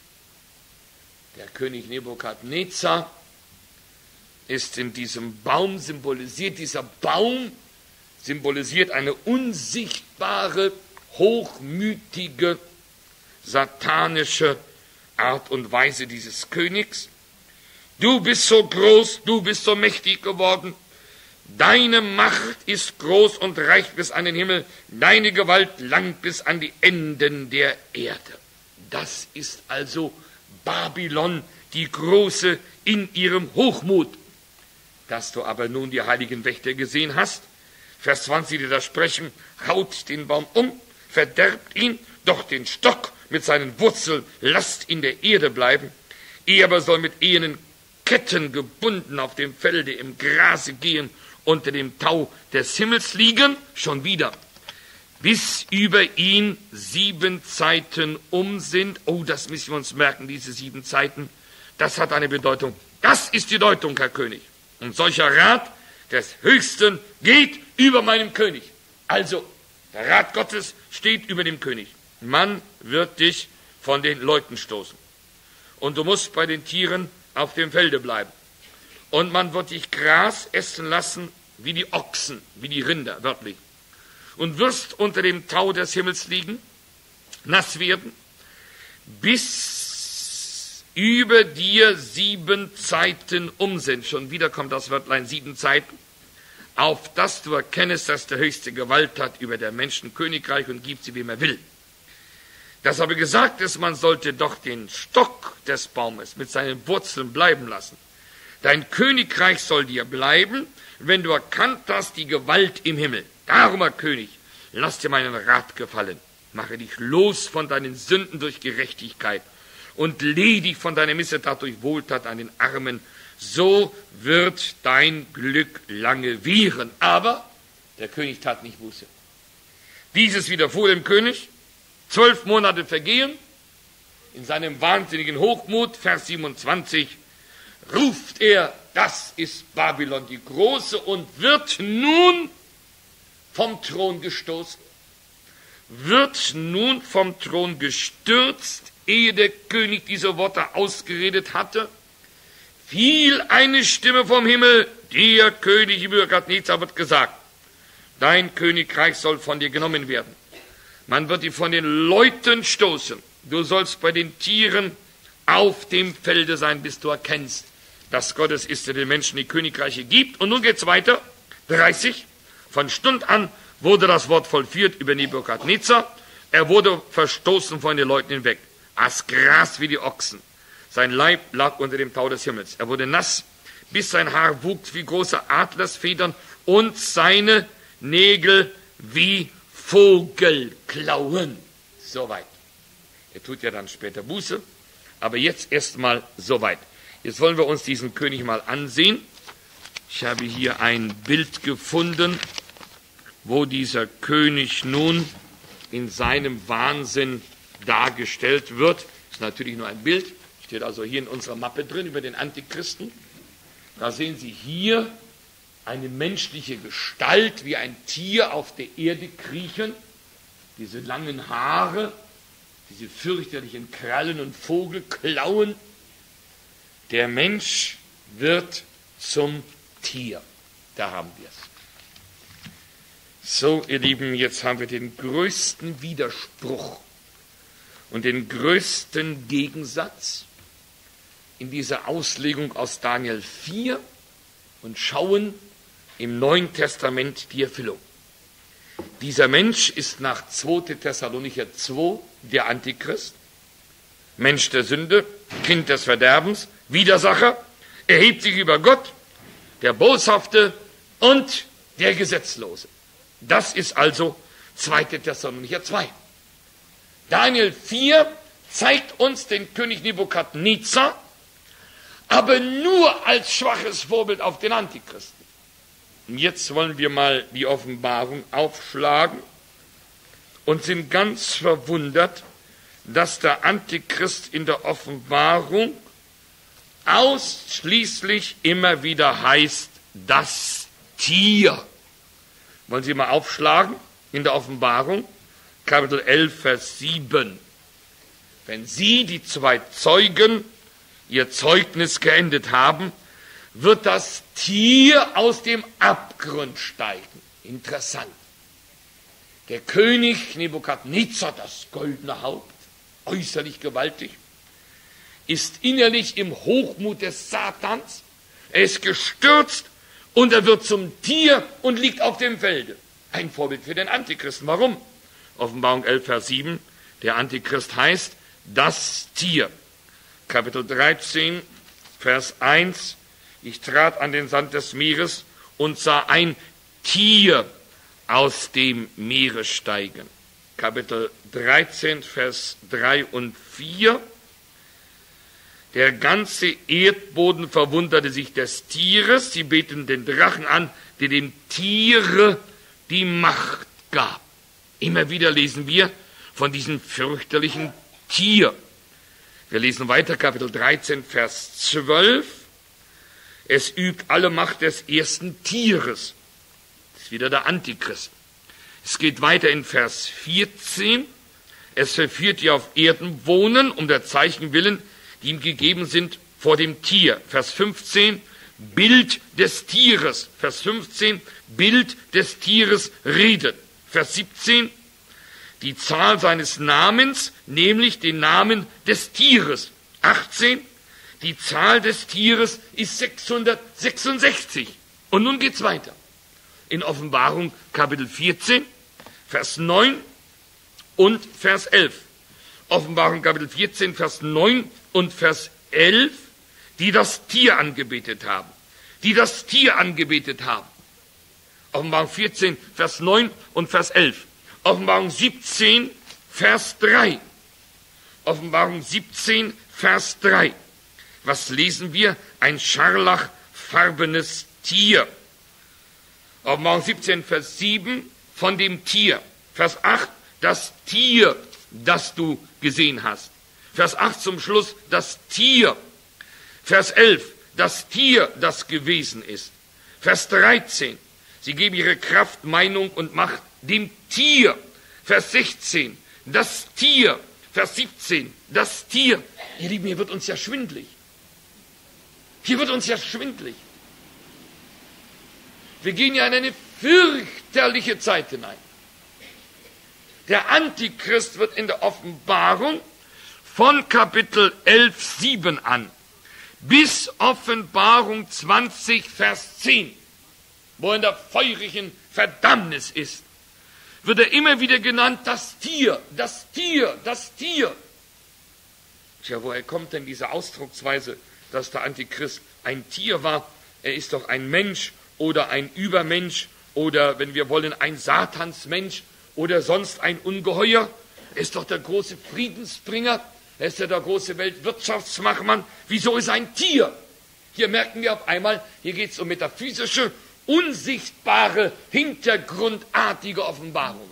Der König Nebukadnezar ist in diesem Baum symbolisiert. Dieser Baum symbolisiert eine unsichtbare, hochmütige, satanische Art und Weise dieses Königs. Du bist so groß, du bist so mächtig geworden. Deine Macht ist groß und reicht bis an den Himmel, deine Gewalt langt bis an die Enden der Erde. Das ist also Babylon, die Große in ihrem Hochmut. Dass du aber nun die heiligen Wächter gesehen hast, Vers zwanzig, die da sprechen, haut den Baum um, verderbt ihn, doch den Stock mit seinen Wurzeln lasst in der Erde bleiben. Er aber soll mit ehenen Ketten gebunden auf dem Felde im Grase gehen, unter dem Tau des Himmels liegen, schon wieder, bis über ihn sieben Zeiten um sind. Oh, das müssen wir uns merken, diese sieben Zeiten. Das hat eine Bedeutung. Das ist die Deutung, Herr König. Und solcher Rat des Höchsten geht über meinem König. Also, der Rat Gottes steht über dem König. Man wird dich von den Leuten stoßen. Und du musst bei den Tieren auf dem Felde bleiben. Und man wird dich Gras essen lassen, wie die Ochsen, wie die Rinder, wörtlich. Und wirst unter dem Tau des Himmels liegen, nass werden, bis über dir sieben Zeiten um sind. Schon wieder kommt das Wörtlein sieben Zeiten. Auf das du erkennest, dass der Höchste Gewalt hat über der Menschen Königreich und gibt sie, wem er will. Dass aber gesagt ist, man sollte doch den Stock des Baumes mit seinen Wurzeln bleiben lassen. Dein Königreich soll dir bleiben, wenn du erkannt hast die Gewalt im Himmel. Darum, Herr König, lass dir meinen Rat gefallen. Mache dich los von deinen Sünden durch Gerechtigkeit und leh dich von deiner Missetat durch Wohltat an den Armen. So wird dein Glück lange währen. Aber der König tat nicht Buße. Dieses widerfuhr dem König. Zwölf Monate vergehen. In seinem wahnsinnigen Hochmut, Vers siebenundzwanzig, ruft er, das ist Babylon die Große, und wird nun vom Thron gestoßen, wird nun vom Thron gestürzt, ehe der König diese Worte ausgeredet hatte, fiel eine Stimme vom Himmel, der König Nebukadnezar wird gesagt, dein Königreich soll von dir genommen werden. Man wird dich von den Leuten stoßen. Du sollst bei den Tieren auf dem Felde sein, bis du erkennst, dass Gott es ist, der den Menschen die Königreiche gibt. Und nun geht's weiter. dreißig. Von Stund an wurde das Wort vollführt über Nebukadnezar. Er wurde verstoßen von den Leuten hinweg. Aß Gras wie die Ochsen. Sein Leib lag unter dem Tau des Himmels. Er wurde nass, bis sein Haar wuchs wie große Adlersfedern und seine Nägel wie Vogelklauen. Soweit. Er tut ja dann später Buße, aber jetzt erstmal soweit. Jetzt wollen wir uns diesen König mal ansehen. Ich habe hier ein Bild gefunden, wo dieser König nun in seinem Wahnsinn dargestellt wird. Das ist natürlich nur ein Bild, steht also hier in unserer Mappe drin über den Antichristen. Da sehen Sie hier eine menschliche Gestalt wie ein Tier auf der Erde kriechen, diese langen Haare, diese fürchterlichen Krallen und Vogelklauen. Der Mensch wird zum Tier. Da haben wir es. So, ihr Lieben, jetzt haben wir den größten Widerspruch und den größten Gegensatz in dieser Auslegung aus Daniel vier und schauen im Neuen Testament die Erfüllung. Dieser Mensch ist nach zweiter Thessalonicher zwei der Antichrist, Mensch der Sünde, Kind des Verderbens, Widersacher, erhebt sich über Gott, der Boshafte und der Gesetzlose. Das ist also zweiter Thessalonicher zwei. Daniel vier zeigt uns den König Nebukadnezar, aber nur als schwaches Vorbild auf den Antichristen. Und jetzt wollen wir mal die Offenbarung aufschlagen und sind ganz verwundert, dass der Antichrist in der Offenbarung ausschließlich immer wieder heißt, das Tier. Wollen Sie mal aufschlagen in der Offenbarung, Kapitel elf, Vers sieben. Wenn Sie, die zwei Zeugen, ihr Zeugnis geendet haben, wird das Tier aus dem Abgrund steigen. Interessant. Der König Nebukadnezar, das goldene Haupt, äußerlich gewaltig, ist innerlich im Hochmut des Satans. Er ist gestürzt und er wird zum Tier und liegt auf dem Felde. Ein Vorbild für den Antichristen. Warum? Offenbarung elf, Vers sieben. Der Antichrist heißt das Tier. Kapitel dreizehn, Vers eins. Ich trat an den Sand des Meeres und sah ein Tier aus dem Meere steigen. Kapitel dreizehn, Vers drei und vier. Der ganze Erdboden verwunderte sich des Tieres. Sie beteten den Drachen an, der dem Tiere die Macht gab. Immer wieder lesen wir von diesem fürchterlichen Tier. Wir lesen weiter, Kapitel dreizehn, Vers zwölf. Es übt alle Macht des ersten Tieres. Das ist wieder der Antichrist. Es geht weiter in Vers vierzehn. Es verführt die auf Erden wohnen, um der Zeichen willen, die ihm gegeben sind vor dem Tier. Vers fünfzehn, Bild des Tieres. Vers fünfzehn, Bild des Tieres redet. Vers siebzehn, die Zahl seines Namens, nämlich den Namen des Tieres. achtzehn, die Zahl des Tieres ist sechshundertsechsundsechzig. Und nun geht's weiter. In Offenbarung Kapitel vierzehn, Vers neun und Vers elf. Offenbarung Kapitel vierzehn, Vers neun und Vers elf, die das Tier angebetet haben. Die das Tier angebetet haben. Offenbarung vierzehn, Vers neun und Vers elf. Offenbarung siebzehn, Vers drei. Offenbarung siebzehn, Vers drei. Was lesen wir? Ein scharlachfarbenes Tier. Offenbarung siebzehn, Vers sieben, von dem Tier. Vers acht, das Tier, das du gesehen hast. Vers acht zum Schluss, das Tier. Vers elf, das Tier, das gewesen ist. Vers dreizehn, sie geben ihre Kraft, Meinung und Macht dem Tier. Vers sechzehn, das Tier. Vers siebzehn, das Tier. Ihr Lieben, hier wird uns ja schwindlig. Hier wird uns ja schwindlig. Wir gehen ja in eine fürchterliche Zeit hinein. Der Antichrist wird in der Offenbarung von Kapitel elf, sieben an bis Offenbarung zwanzig, Vers zehn, wo in der feurigen Verdammnis ist, wird er immer wieder genannt, das Tier, das Tier, das Tier. Tja, woher kommt denn diese Ausdrucksweise, dass der Antichrist ein Tier war? Er ist doch ein Mensch oder ein Übermensch oder, wenn wir wollen, ein Satansmensch oder sonst ein Ungeheuer. Er ist doch der große Friedensbringer. Er ist ja der große Weltwirtschaftsmachmann. Wieso ist er ein Tier? Hier merken wir auf einmal, hier geht es um metaphysische, unsichtbare, hintergrundartige Offenbarungen.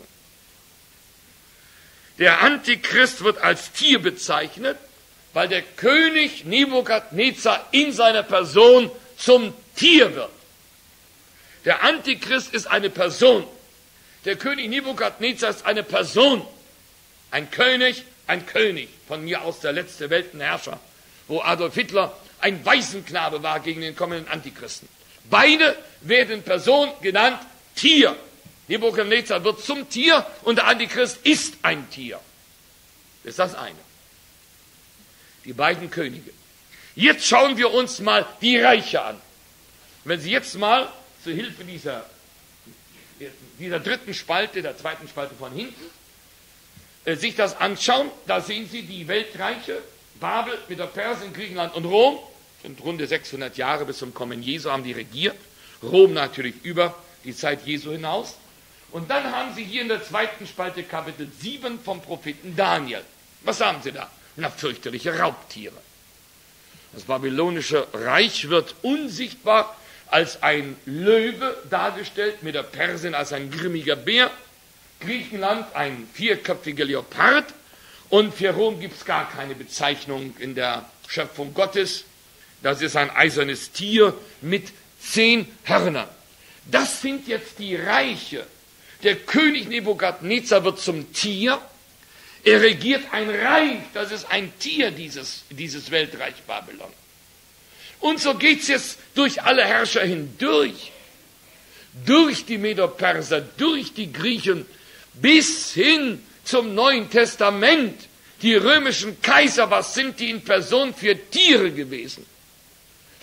Der Antichrist wird als Tier bezeichnet, weil der König Nebukadnezar in seiner Person zum Tier wird. Der Antichrist ist eine Person. Der König Nebukadnezar ist eine Person. Ein König, ein König. Von mir aus der letzte Weltenherrscher, wo Adolf Hitler ein Waisenknabe war gegen den kommenden Antichristen. Beide werden Person genannt Tier. Nebukadnezar wird zum Tier und der Antichrist ist ein Tier. Das ist das eine. Die beiden Könige. Jetzt schauen wir uns mal die Reiche an. Wenn Sie jetzt mal zu Hilfe dieser, dieser dritten Spalte, der zweiten Spalte von hinten, äh, sich das anschauen, da sehen Sie die Weltreiche, Babel mit der Persien, Griechenland und Rom, sind rund sechshundert Jahre bis zum Kommen Jesu haben die regiert. Rom natürlich über die Zeit Jesu hinaus. Und dann haben Sie hier in der zweiten Spalte Kapitel sieben vom Propheten Daniel. Was haben Sie da? Na, fürchterliche Raubtiere. Das babylonische Reich wird unsichtbar als ein Löwe dargestellt, mit der Persien als ein grimmiger Bär, Griechenland ein vierköpfiger Leopard und für Rom gibt es gar keine Bezeichnung in der Schöpfung Gottes. Das ist ein eisernes Tier mit zehn Hörnern. Das sind jetzt die Reiche. Der König Nebukadnezar wird zum Tier. Er regiert ein Reich, das ist ein Tier, dieses, dieses Weltreich Babylon. Und so geht es jetzt durch alle Herrscher hindurch, durch die Medo-Perser, durch die Griechen, bis hin zum Neuen Die römischen Kaiser, was sind die in Person für Tiere gewesen?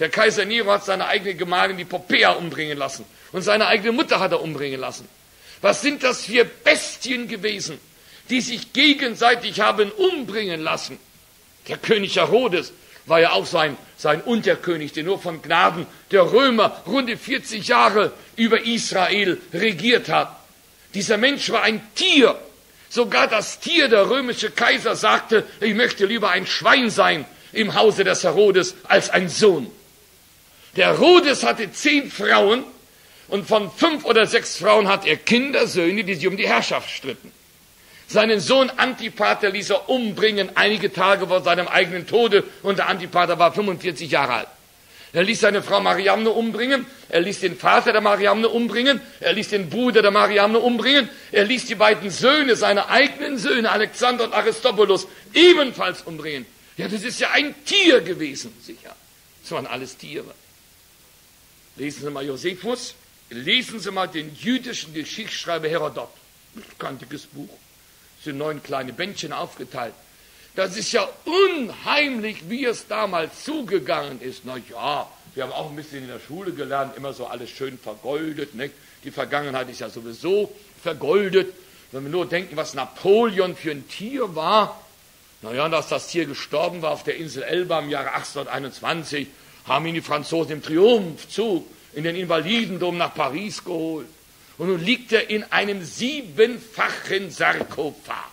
Der Kaiser Nero hat seine eigene Gemahlin, die Poppaea, umbringen lassen. Und seine eigene Mutter hat er umbringen lassen. Was sind das für Bestien gewesen, die sich gegenseitig haben umbringen lassen? Der König Herodes war ja auch sein, sein Unterkönig, der nur von Gnaden der Römer runde vierzig Jahre über Israel regiert hat. Dieser Mensch war ein Tier. Sogar das Tier, der römische Kaiser, sagte, ich möchte lieber ein Schwein sein im Hause des Herodes als ein Sohn. Der Herodes hatte zehn Frauen und von fünf oder sechs Frauen hat er Kinder, Söhne, die sich um die Herrschaft stritten. Seinen Sohn Antipater ließ er umbringen, einige Tage vor seinem eigenen Tode, und der Antipater war fünfundvierzig Jahre alt. Er ließ seine Frau Mariamne umbringen, er ließ den Vater der Mariamne umbringen, er ließ den Bruder der Mariamne umbringen, er ließ die beiden Söhne, seine eigenen Söhne, Alexander und Aristobulus, ebenfalls umbringen. Ja, das ist ja ein Tier gewesen, sicher. Das waren alles Tiere. Lesen Sie mal Josephus, lesen Sie mal den jüdischen Geschichtsschreiber Herodot. Das ist ein kantiges Buch. Das sind neun kleine Bändchen aufgeteilt. Das ist ja unheimlich, wie es damals zugegangen ist. Na ja, wir haben auch ein bisschen in der Schule gelernt, immer so alles schön vergoldet. Nicht? Die Vergangenheit ist ja sowieso vergoldet. Wenn wir nur denken, was Napoleon für ein Tier war, naja, dass das Tier gestorben war auf der Insel Elba im Jahre achtzehnhunderteinundzwanzig, haben ihn die Franzosen im Triumphzug in den Invalidendom nach Paris geholt. Und nun liegt er in einem siebenfachen Sarkophag.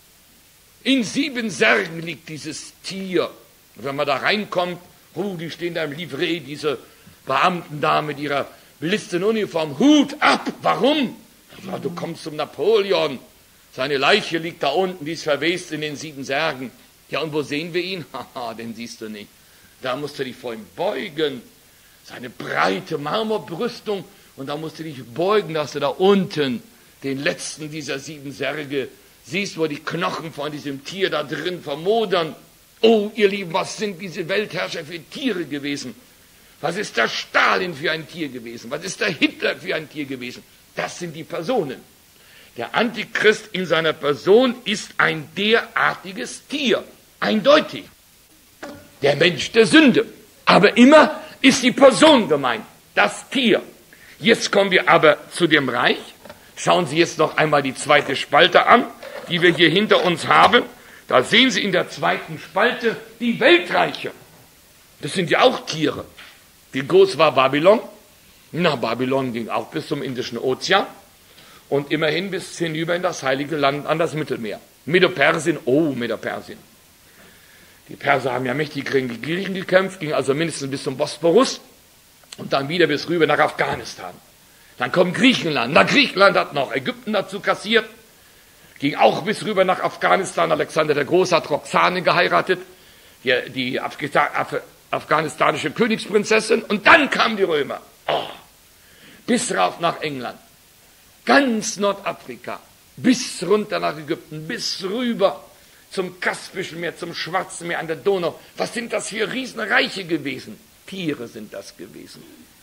In sieben Särgen liegt dieses Tier. Und wenn man da reinkommt, oh, die stehen da im Livree, diese Beamten da mit ihrer blitzenden Uniform, Hut ab, warum? Ja, du kommst zum Napoleon, seine Leiche liegt da unten, die ist verwest in den sieben Särgen. Ja, und wo sehen wir ihn? Haha, den siehst du nicht. Da musst du dich vor ihm beugen, seine breite Marmorbrüstung, und da musst du dich beugen, dass du da unten den letzten dieser sieben Särge siehst, wo die Knochen von diesem Tier da drin vermodern. Oh, ihr Lieben, was sind diese Weltherrscher für Tiere gewesen? Was ist der Stalin für ein Tier gewesen? Was ist der Hitler für ein Tier gewesen? Das sind die Personen. Der Antichrist in seiner Person ist ein derartiges Tier. Eindeutig. Der Mensch der Sünde. Aber immer ist die Person gemeint. Das Tier. Jetzt kommen wir aber zu dem Reich. Schauen Sie jetzt noch einmal die zweite Spalte an, die wir hier hinter uns haben. Da sehen Sie in der zweiten Spalte die Weltreiche. Das sind ja auch Tiere. Wie groß war Babylon? Na, Babylon ging auch bis zum Indischen Ozean und immerhin bis hinüber in das Heilige Land an das Mittelmeer. Medo-Persien, oh, Medo-Persien. Die Perser haben ja mächtig gegen die Griechen gekämpft, ging also mindestens bis zum Bosporus und dann wieder bis rüber nach Afghanistan. Dann kommt Griechenland. Na, Griechenland hat noch Ägypten dazu kassiert, ging auch bis rüber nach Afghanistan. Alexander der Große hat Roxane geheiratet, die, die Af- afghanistanische Königsprinzessin, und dann kamen die Römer. Oh, bis rauf nach England, ganz Nordafrika, bis runter nach Ägypten, bis rüber zum Kaspischen Meer, zum Schwarzen Meer an der Donau. Was sind das für Riesenreiche gewesen? Tiere sind das gewesen.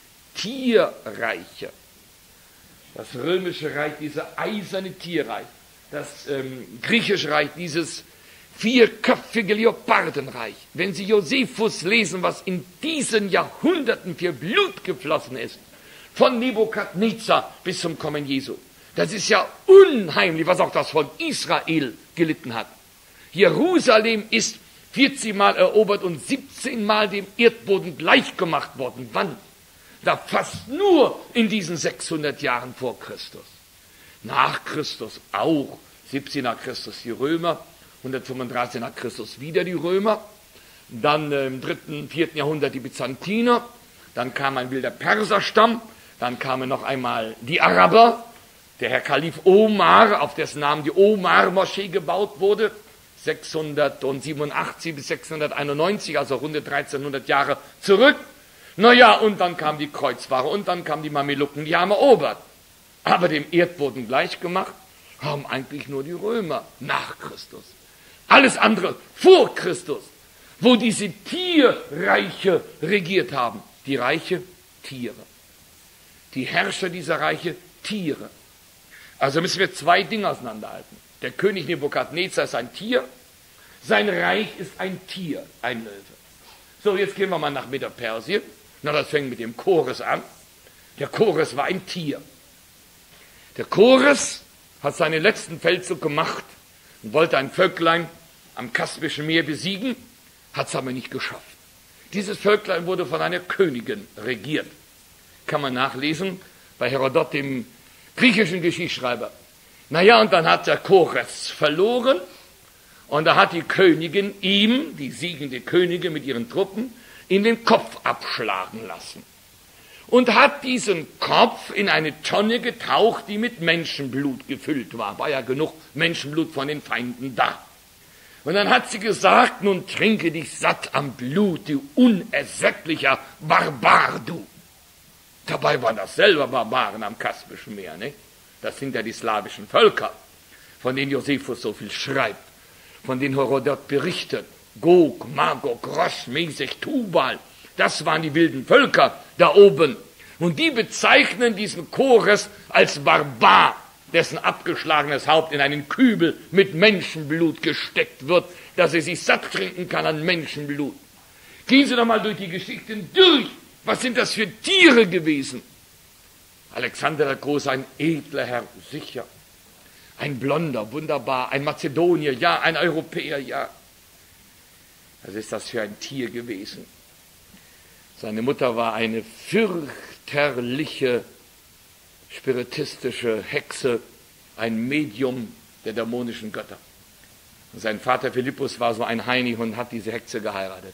Tierreiche. Das römische Reich, dieses eiserne Tierreich. Das ähm, griechische Reich, dieses vierköpfige Leopardenreich. Wenn Sie Josephus lesen, was in diesen Jahrhunderten für Blut geflossen ist, von Nebukadnezar bis zum Kommen Jesu, das ist ja unheimlich, was auch das Volk Israel gelitten hat. Jerusalem ist vierzig Mal erobert und siebzehn Mal dem Erdboden gleichgemacht worden. Wann? Da fast nur in diesen sechshundert Jahren vor Christus. Nach Christus auch, siebzig nach Christus die Römer, hundertfünfunddreißig nach Christus wieder die Römer, dann äh, im dritten, vierten Jahrhundert die Byzantiner, dann kam ein wilder Perserstamm, dann kamen noch einmal die Araber, der Herr Kalif Omar, auf dessen Namen die Omar-Moschee gebaut wurde, sechshundertsiebenundachtzig bis sechshunderteinundneunzig, also runde dreizehnhundert Jahre zurück. Naja, und dann kam die Kreuzfahrer und dann kamen die Mamelucken, die haben erobert. Aber dem Erdboden gleichgemacht haben eigentlich nur die Römer nach Christus. Alles andere vor Christus, wo diese Tierreiche regiert haben. Die Reiche Tiere. Die Herrscher dieser Reiche Tiere. Also müssen wir zwei Dinge auseinanderhalten. Der König Nebukadnezar ist ein Tier, sein Reich ist ein Tier, ein Löwe. So, jetzt gehen wir mal nach Medo-Persien. Na, das fängt mit dem Chores an. Der Chores war ein Tier. Der Chores hat seinen letzten Feldzug gemacht und wollte ein Völklein am Kaspischen Meer besiegen, hat es aber nicht geschafft. Dieses Völklein wurde von einer Königin regiert. Kann man nachlesen bei Herodot, dem griechischen Geschichtsschreiber. Naja, und dann hat der Chores verloren und da hat die Königin ihm, die siegende Königin mit ihren Truppen, in den Kopf abschlagen lassen. Und hat diesen Kopf in eine Tonne getaucht, die mit Menschenblut gefüllt war. War ja genug Menschenblut von den Feinden da. Und dann hat sie gesagt, nun trinke dich satt am Blut, du unersättlicher Barbar, du. Dabei waren das selber Barbaren am Kaspischen Meer, nicht? Das sind ja die slawischen Völker, von denen Josephus so viel schreibt, von denen Herodot berichtet. Gog, Magog, Rosh, Mesech, Tubal, das waren die wilden Völker da oben. Und die bezeichnen diesen Chores als Barbar, dessen abgeschlagenes Haupt in einen Kübel mit Menschenblut gesteckt wird, dass er sich satt trinken kann an Menschenblut. Gehen Sie doch mal durch die Geschichten durch. Was sind das für Tiere gewesen? Alexander der Große, ein edler Herr, sicher. Ein Blonder, wunderbar. Ein Mazedonier, ja. Ein Europäer, ja. Was ist das für ein Tier gewesen? Seine Mutter war eine fürchterliche, spiritistische Hexe, ein Medium der dämonischen Götter. Und sein Vater Philippus war so ein Heini und hat diese Hexe geheiratet.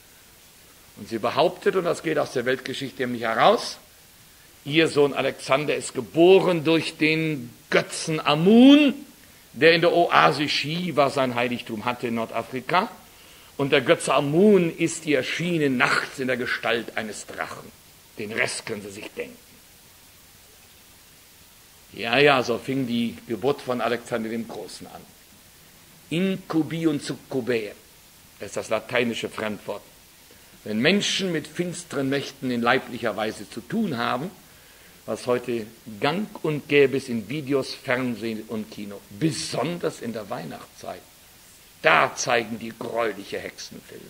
Und sie behauptet, und das geht aus der Weltgeschichte nämlich heraus, ihr Sohn Alexander ist geboren durch den Götzen Amun, der in der Oase Shiva sein Heiligtum hatte in Nordafrika. Und der Götze Amun ist ihr erschienen nachts in der Gestalt eines Drachen. Den Rest können Sie sich denken. Ja, ja, so fing die Geburt von Alexander dem Großen an. Incubi und Succubäe, das ist das lateinische Fremdwort. Wenn Menschen mit finsteren Mächten in leiblicher Weise zu tun haben, was heute gang und gäbe ist in Videos, Fernsehen und Kino, besonders in der Weihnachtszeit, da zeigen die gräuliche Hexenfilme.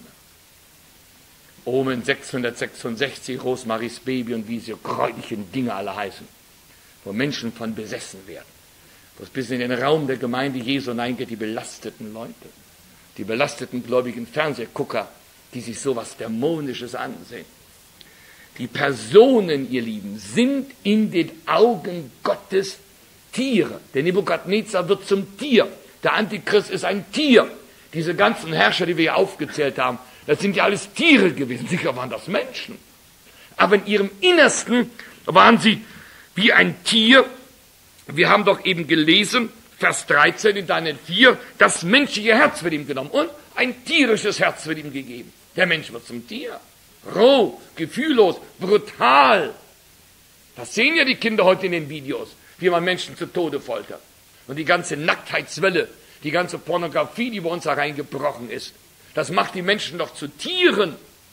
Omen sechshundertsechsundsechzig, Rosemaries Baby und wie diese gräulichen Dinge alle heißen, wo Menschen von besessen werden, wo es bis in den Raum der Gemeinde Jesu hineingeht, die belasteten Leute, die belasteten gläubigen Fernsehgucker, die sich sowas Dämonisches ansehen. Die Personen, ihr Lieben, sind in den Augen Gottes Tiere. Der Nebukadnezar wird zum Tier. Der Antichrist ist ein Tier. Diese ganzen Herrscher, die wir hier aufgezählt haben, das sind ja alles Tiere gewesen. Sicher waren das Menschen. Aber in ihrem Innersten waren sie wie ein Tier. Wir haben doch eben gelesen, Vers dreizehn in Daniel vier, das menschliche Herz wird ihm genommen und ein tierisches Herz wird ihm gegeben. Der Mensch wird zum Tier. Roh, gefühllos, brutal. Das sehen ja die Kinder heute in den Videos, wie man Menschen zu Tode foltert. Und die ganze Nacktheitswelle, die ganze Pornografie, die bei uns hereingebrochen ist, das macht die Menschen doch zu Tieren.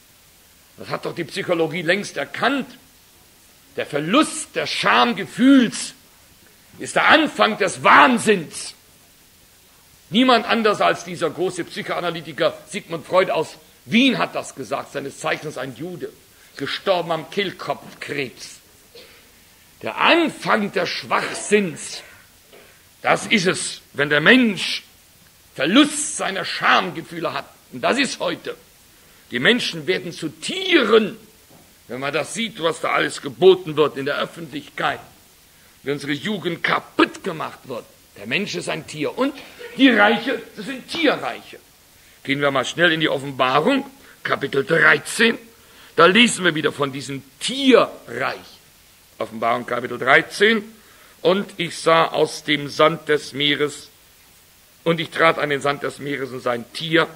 Das hat doch die Psychologie längst erkannt. Der Verlust des Schamgefühls ist der Anfang des Wahnsinns. Niemand anders als dieser große Psychoanalytiker Sigmund Freud aus Wien hat das gesagt, seines Zeichens ein Jude, gestorben am Kehlkopfkrebs. Der Anfang des Schwachsinns, das ist es, wenn der Mensch Verlust seiner Schamgefühle hat. Und das ist heute. Die Menschen werden zu Tieren, wenn man das sieht, was da alles geboten wird in der Öffentlichkeit, wie unsere Jugend kaputt gemacht wird. Der Mensch ist ein Tier. Und die Reiche, das sind Tierreiche. Gehen wir mal schnell in die Offenbarung, Kapitel dreizehn. Da lesen wir wieder von diesem Tierreich. Offenbarung, Kapitel dreizehn. Und ich sah aus dem Sand des Meeres, und ich trat an den Sand des Meeres und sah ein Tier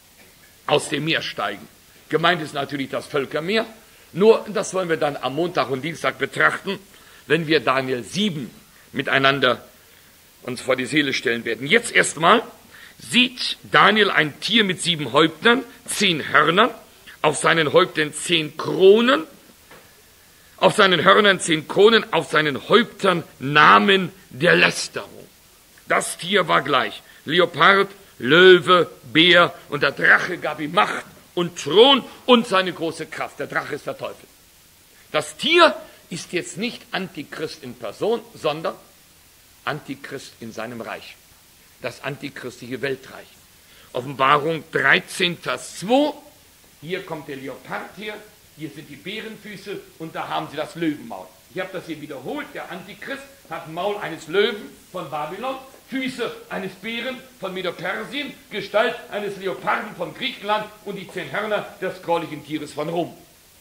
aus dem Meer steigen. Gemeint ist natürlich das Völkermeer. Nur, das wollen wir dann am Montag und Dienstag betrachten, wenn wir Daniel sieben miteinander uns vor die Seele stellen werden. Jetzt erstmal sieht Daniel ein Tier mit sieben Häuptern, zehn Hörnern, auf seinen Häuptern zehn Kronen, auf seinen Hörnern zehn Kronen, auf seinen Häuptern Namen der Lästerung. Das Tier war gleich Leopard, Löwe, Bär, und der Drache gab ihm Macht und Thron und seine große Kraft. Der Drache ist der Teufel. Das Tier ist jetzt nicht Antichrist in Person, sondern Antichrist in seinem Reich. Das antichristliche Weltreich. Offenbarung dreizehn, Vers zwei. Hier kommt der Leopard her, hier sind die Bärenfüße und da haben sie das Löwenmaul. Ich habe das hier wiederholt. Der Antichrist hat Maul eines Löwen von Babylon, Füße eines Bären von Medo-Persien, Gestalt eines Leoparden von Griechenland und die zehn Hörner des graulichen Tieres von Rom.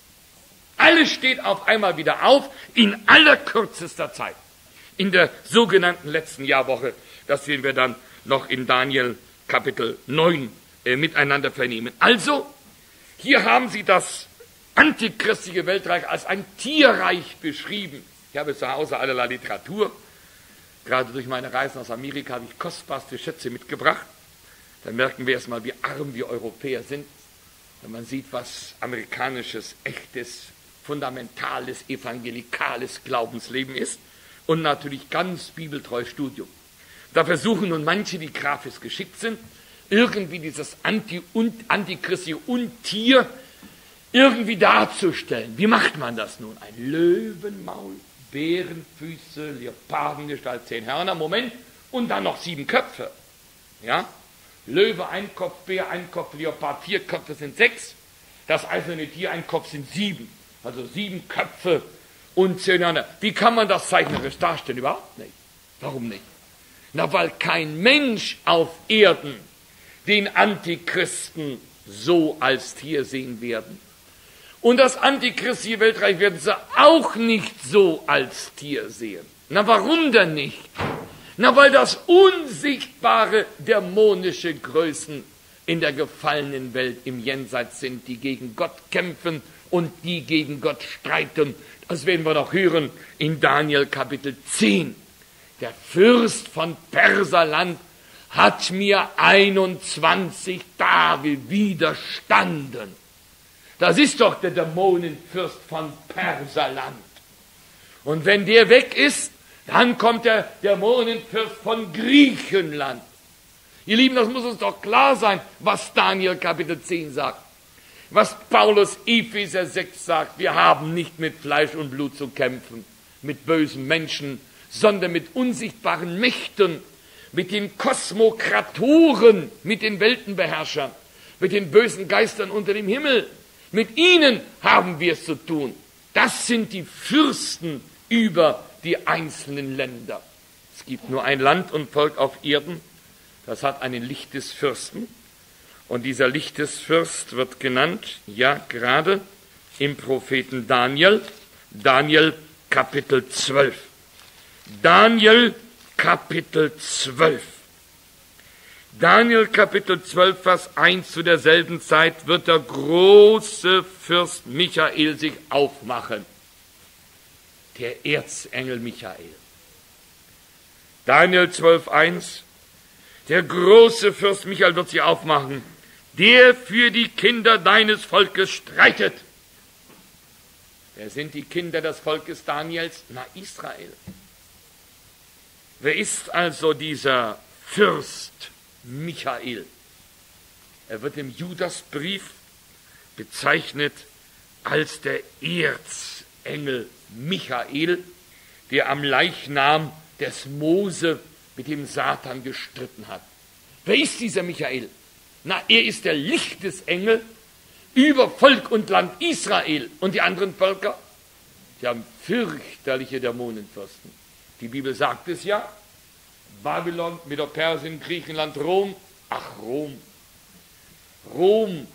Alles steht auf einmal wieder auf in allerkürzester Zeit. In der sogenannten letzten Jahrwoche, das werden wir dann noch in Daniel Kapitel neun äh, miteinander vernehmen. Also, hier haben Sie das antichristliche Weltreich als ein Tierreich beschrieben. Ich habe zu Hause allerlei Literatur. Gerade durch meine Reisen aus Amerika habe ich kostbarste Schätze mitgebracht. Dann merken wir erstmal, wie arm wir Europäer sind, wenn man sieht, was amerikanisches, echtes, fundamentales, evangelikales Glaubensleben ist und natürlich ganz bibeltreu Studium. Da versuchen nun manche, die grafisch geschickt sind, irgendwie dieses Anti- und antichristliche Untier irgendwie darzustellen. Wie macht man das nun? Ein Löwenmaul, Bärenfüße, Leopardengestalt, zehn Hörner, Moment, und dann noch sieben Köpfe. Ja? Löwe, ein Kopf, Bär, ein Kopf, Leopard, vier Köpfe sind sechs. Das eiserne Tier, ein Kopf sind sieben. Also sieben Köpfe und zehn Hörner. Wie kann man das zeichnerisch darstellen? Überhaupt nicht. Warum nicht? Na, weil kein Mensch auf Erden den Antichristen so als Tier sehen werden. Und das antichristische Weltreich werden sie auch nicht so als Tier sehen. Na, warum denn nicht? Na, weil das unsichtbare dämonische Größen in der gefallenen Welt im Jenseits sind, die gegen Gott kämpfen und die gegen Gott streiten. Das werden wir noch hören in Daniel Kapitel zehn. Der Fürst von Perserland hat mir einundzwanzig Tage widerstanden. Das ist doch der Dämonenfürst von Perserland. Und wenn der weg ist, dann kommt der Dämonenfürst von Griechenland. Ihr Lieben, das muss uns doch klar sein, was Daniel Kapitel zehn sagt. Was Paulus Epheser sechs sagt, wir haben nicht mit Fleisch und Blut zu kämpfen, mit bösen Menschen, sondern mit unsichtbaren Mächten, mit den Kosmokratoren, mit den Weltenbeherrschern, mit den bösen Geistern unter dem Himmel. Mit ihnen haben wir es zu tun. Das sind die Fürsten über die einzelnen Länder. Es gibt nur ein Land und Volk auf Erden, das hat einen Lichtesfürsten. Und dieser Lichtesfürst wird genannt, ja, gerade im Propheten Daniel, Daniel Kapitel zwölf. Daniel Kapitel zwölf. Daniel Kapitel zwölf, Vers eins, zu derselben Zeit wird der große Fürst Michael sich aufmachen. Der Erzengel Michael. Daniel zwölf, eins. Der große Fürst Michael wird sich aufmachen, der für die Kinder deines Volkes streitet. Wer sind die Kinder des Volkes Daniels? Na, Israel. Wer ist also dieser Fürst Michael? Er wird im Judasbrief bezeichnet als der Erzengel Michael, der am Leichnam des Mose mit dem Satan gestritten hat. Wer ist dieser Michael? Na, er ist der Lichtesengel über Volk und Land Israel. Und die anderen Völker? Sie haben fürchterliche Dämonenfürsten. Die Bibel sagt es ja. Babylon, Medo-Persien, Griechenland, Rom. Ach, Rom. Rom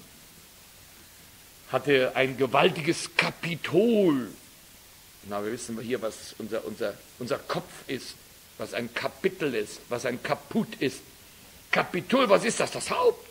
hatte ein gewaltiges Kapitol. Na, wir wissen hier, was unser, unser, unser Kopf ist, was ein Kapitel ist, was ein Kaput ist. Kapitol, was ist das? Das Haupt.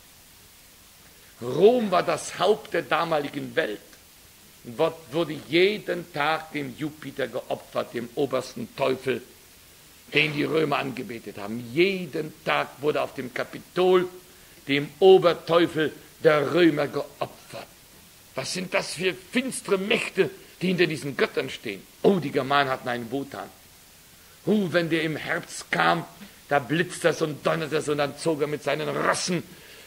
Rom war das Haupt der damaligen Welt. Und dort wurde jeden Tag dem Jupiter geopfert, dem obersten Teufel, den die Römer angebetet haben. Jeden Tag wurde auf dem Kapitol dem Oberteufel der Römer geopfert. Was sind das für finstere Mächte, die hinter diesen Göttern stehen? Oh, die Germanen hatten einen Wotan. Oh, wenn der im Herbst kam, da blitzte es und donnerte es und dann zog er mit seinen Rossen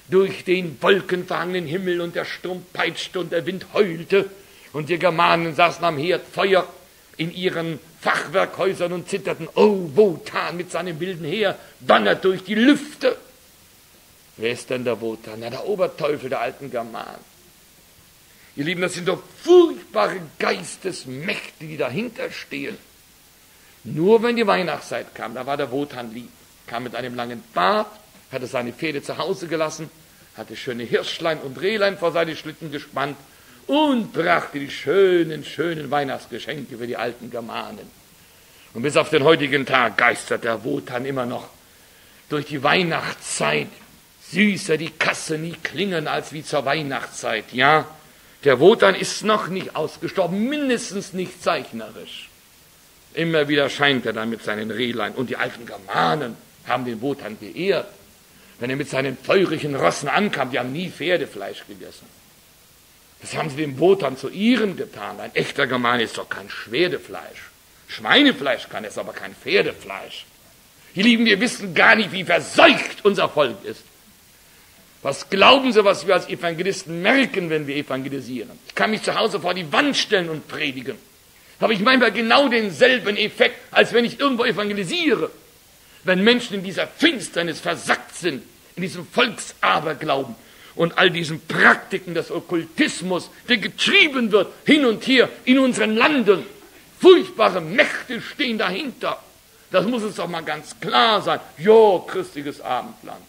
durch den wolkenverhangenen Himmel und der Sturm peitschte und der Wind heulte und die Germanen saßen am Herd Feuer in ihren Fachwerkhäusern und zitterten. Oh, Wotan mit seinem wilden Heer donnert durch die Lüfte. Wer ist denn der Wotan? Na, der Oberteufel der alten Germanen. Ihr Lieben, das sind doch furchtbare Geistesmächte, die dahinter stehen. Nur wenn die Weihnachtszeit kam, da war der Wotan lieb, kam mit einem langen Bart, hatte seine Pferde zu Hause gelassen, hatte schöne Hirschlein und Rehlein vor seine Schlitten gespannt und brachte die schönen, schönen Weihnachtsgeschenke für die alten Germanen. Und bis auf den heutigen Tag geistert der Wotan immer noch durch die Weihnachtszeit. Süßer die Kasse nie klingen als wie zur Weihnachtszeit. Ja, der Wotan ist noch nicht ausgestorben, mindestens nicht zeichnerisch. Immer wieder scheint er da mit seinen Rehlein. Und die alten Germanen haben den Wotan geehrt. Wenn er mit seinen feurigen Rossen ankam, die haben nie Pferdefleisch gegessen. Das haben sie dem Wotan zu Ehren getan. Ein echter Germane ist doch kein Schwerdefleisch. Schweinefleisch kann es, aber kein Pferdefleisch. Ihr Lieben, wir wissen gar nicht, wie verseucht unser Volk ist. Was glauben Sie, was wir als Evangelisten merken, wenn wir evangelisieren? Ich kann mich zu Hause vor die Wand stellen und predigen. Habe ich manchmal genau denselben Effekt, als wenn ich irgendwo evangelisiere. Wenn Menschen in dieser Finsternis versackt sind, in diesem Volksaberglauben und all diesen Praktiken des Okkultismus, der getrieben wird, hin und her in unseren Landen. Furchtbare Mächte stehen dahinter. Das muss uns doch mal ganz klar sein. Jo, christliches Abendland.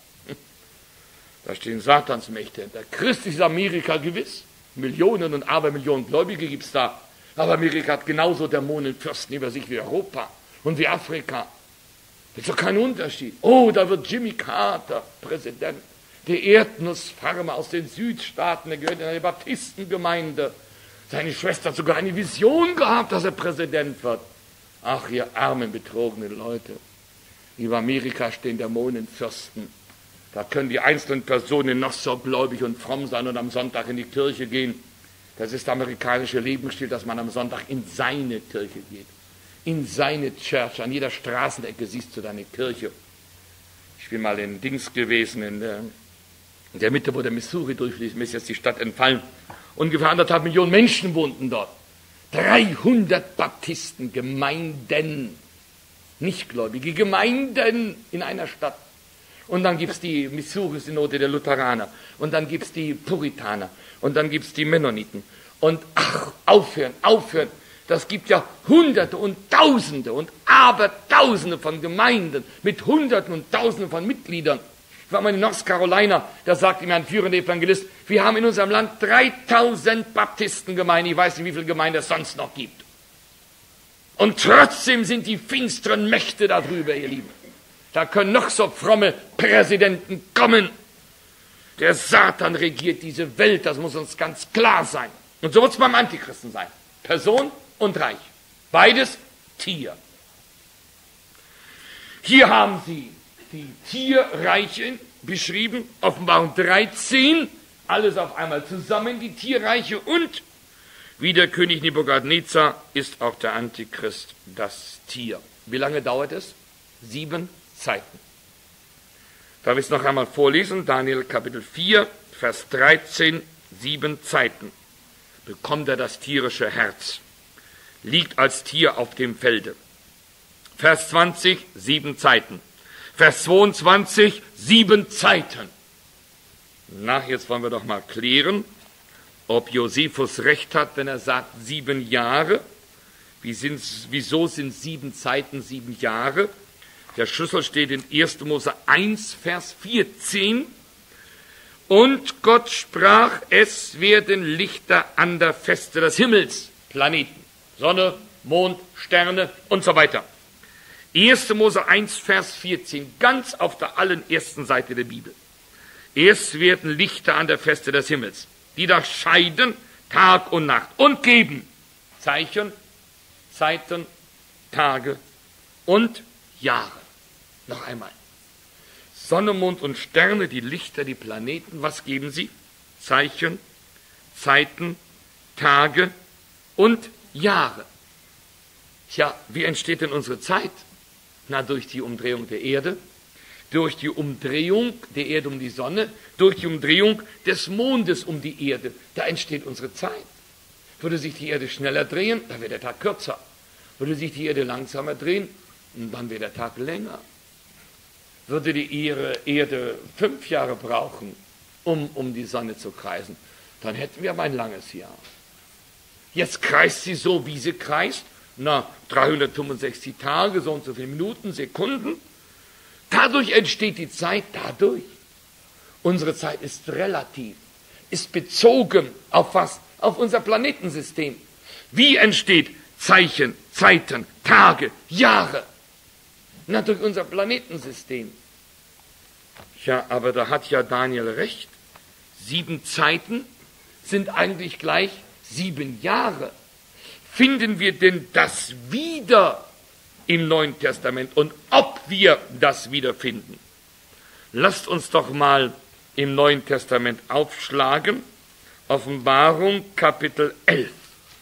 Da stehen Satansmächte hinter. Christliches Amerika gewiss. Millionen und Abermillionen Gläubige gibt es da. Aber Amerika hat genauso Dämonenfürsten über sich wie Europa und wie Afrika. Das ist doch kein Unterschied. Oh, da wird Jimmy Carter Präsident. Der Erdnussfarmer aus den Südstaaten, der gehört in eine Baptistengemeinde. Seine Schwester hat sogar eine Vision gehabt, dass er Präsident wird. Ach, ihr armen, betrogenen Leute. Über Amerika stehen Dämonenfürsten. Da können die einzelnen Personen noch so gläubig und fromm sein und am Sonntag in die Kirche gehen. Das ist der amerikanische Lebensstil, dass man am Sonntag in seine Kirche geht. In seine Church. An jeder Straßenecke siehst du deine Kirche. Ich bin mal in Dings gewesen, in der, in der Mitte, wo der Missouri durchfließt. Mir ist jetzt die Stadt entfallen. Ungefähr anderthalb Millionen Menschen wohnten dort. dreihundert Baptisten, Gemeinden. Nichtgläubige Gemeinden in einer Stadt. Und dann gibt es die Missouri-Synode der Lutheraner. Und dann gibt es die Puritaner. Und dann gibt es die Mennoniten. Und ach, aufhören, aufhören. Das gibt ja Hunderte und Tausende und Abertausende von Gemeinden mit Hunderten und Tausenden von Mitgliedern. Ich war mal in North Carolina, da sagte mir ein führender Evangelist, wir haben in unserem Land dreitausend Baptistengemeinden. Ich weiß nicht, wie viele Gemeinden es sonst noch gibt. Und trotzdem sind die finsteren Mächte darüber, ihr Lieben. Da können noch so fromme Präsidenten kommen. Der Satan regiert diese Welt, das muss uns ganz klar sein. Und so wird es beim Antichristen sein. Person und Reich. Beides Tier. Hier haben Sie die Tierreiche beschrieben, Offenbarung dreizehn, alles auf einmal zusammen, die Tierreiche, und wie der König Nebukadnezar ist auch der Antichrist das Tier. Wie lange dauert es? Sieben Zeiten. Darf ich es noch einmal vorlesen? Daniel Kapitel vier, Vers dreizehn, sieben Zeiten. Bekommt er das tierische Herz, liegt als Tier auf dem Felde. Vers zwanzig, sieben Zeiten. Vers zweiundzwanzig, sieben Zeiten. Na, jetzt wollen wir doch mal klären, ob Josephus recht hat, wenn er sagt sieben Jahre. Wie sind's, wieso sind sieben Zeiten sieben Jahre? Der Schlüssel steht in erster Mose eins, Vers vierzehn. Und Gott sprach, es werden Lichter an der Feste des Himmels, Planeten, Sonne, Mond, Sterne und so weiter. erster Mose eins, Vers vierzehn, ganz auf der allerersten Seite der Bibel. Es werden Lichter an der Feste des Himmels, die da scheiden Tag und Nacht und geben Zeichen, Zeiten, Tage und Jahre. Noch einmal. Sonne, Mond und Sterne, die Lichter, die Planeten, was geben sie? Zeichen, Zeiten, Tage und Jahre. Tja, wie entsteht denn unsere Zeit? Na, durch die Umdrehung der Erde. durch die Umdrehung der Erde um die Sonne, durch die Umdrehung des Mondes um die Erde. Da entsteht unsere Zeit. Würde sich die Erde schneller drehen, dann wäre der Tag kürzer. Würde sich die Erde langsamer drehen, dann wäre der Tag länger. Würde die Erde fünf Jahre brauchen, um um die Sonne zu kreisen, dann hätten wir aber ein langes Jahr. Jetzt kreist sie so, wie sie kreist, na, dreihundertfünfundsechzig Tage, so und so viele Minuten, Sekunden. Dadurch entsteht die Zeit, dadurch. Unsere Zeit ist relativ, ist bezogen auf was? Auf unser Planetensystem. Wie entsteht Zeichen, Zeiten, Tage, Jahre? Na, durch unser Planetensystem. Ja, aber da hat ja Daniel recht. Sieben Zeiten sind eigentlich gleich sieben Jahre. Finden wir denn das wieder im Neuen Testament und ob wir das wiederfinden? Lasst uns doch mal im Neuen Testament aufschlagen, Offenbarung Kapitel elf.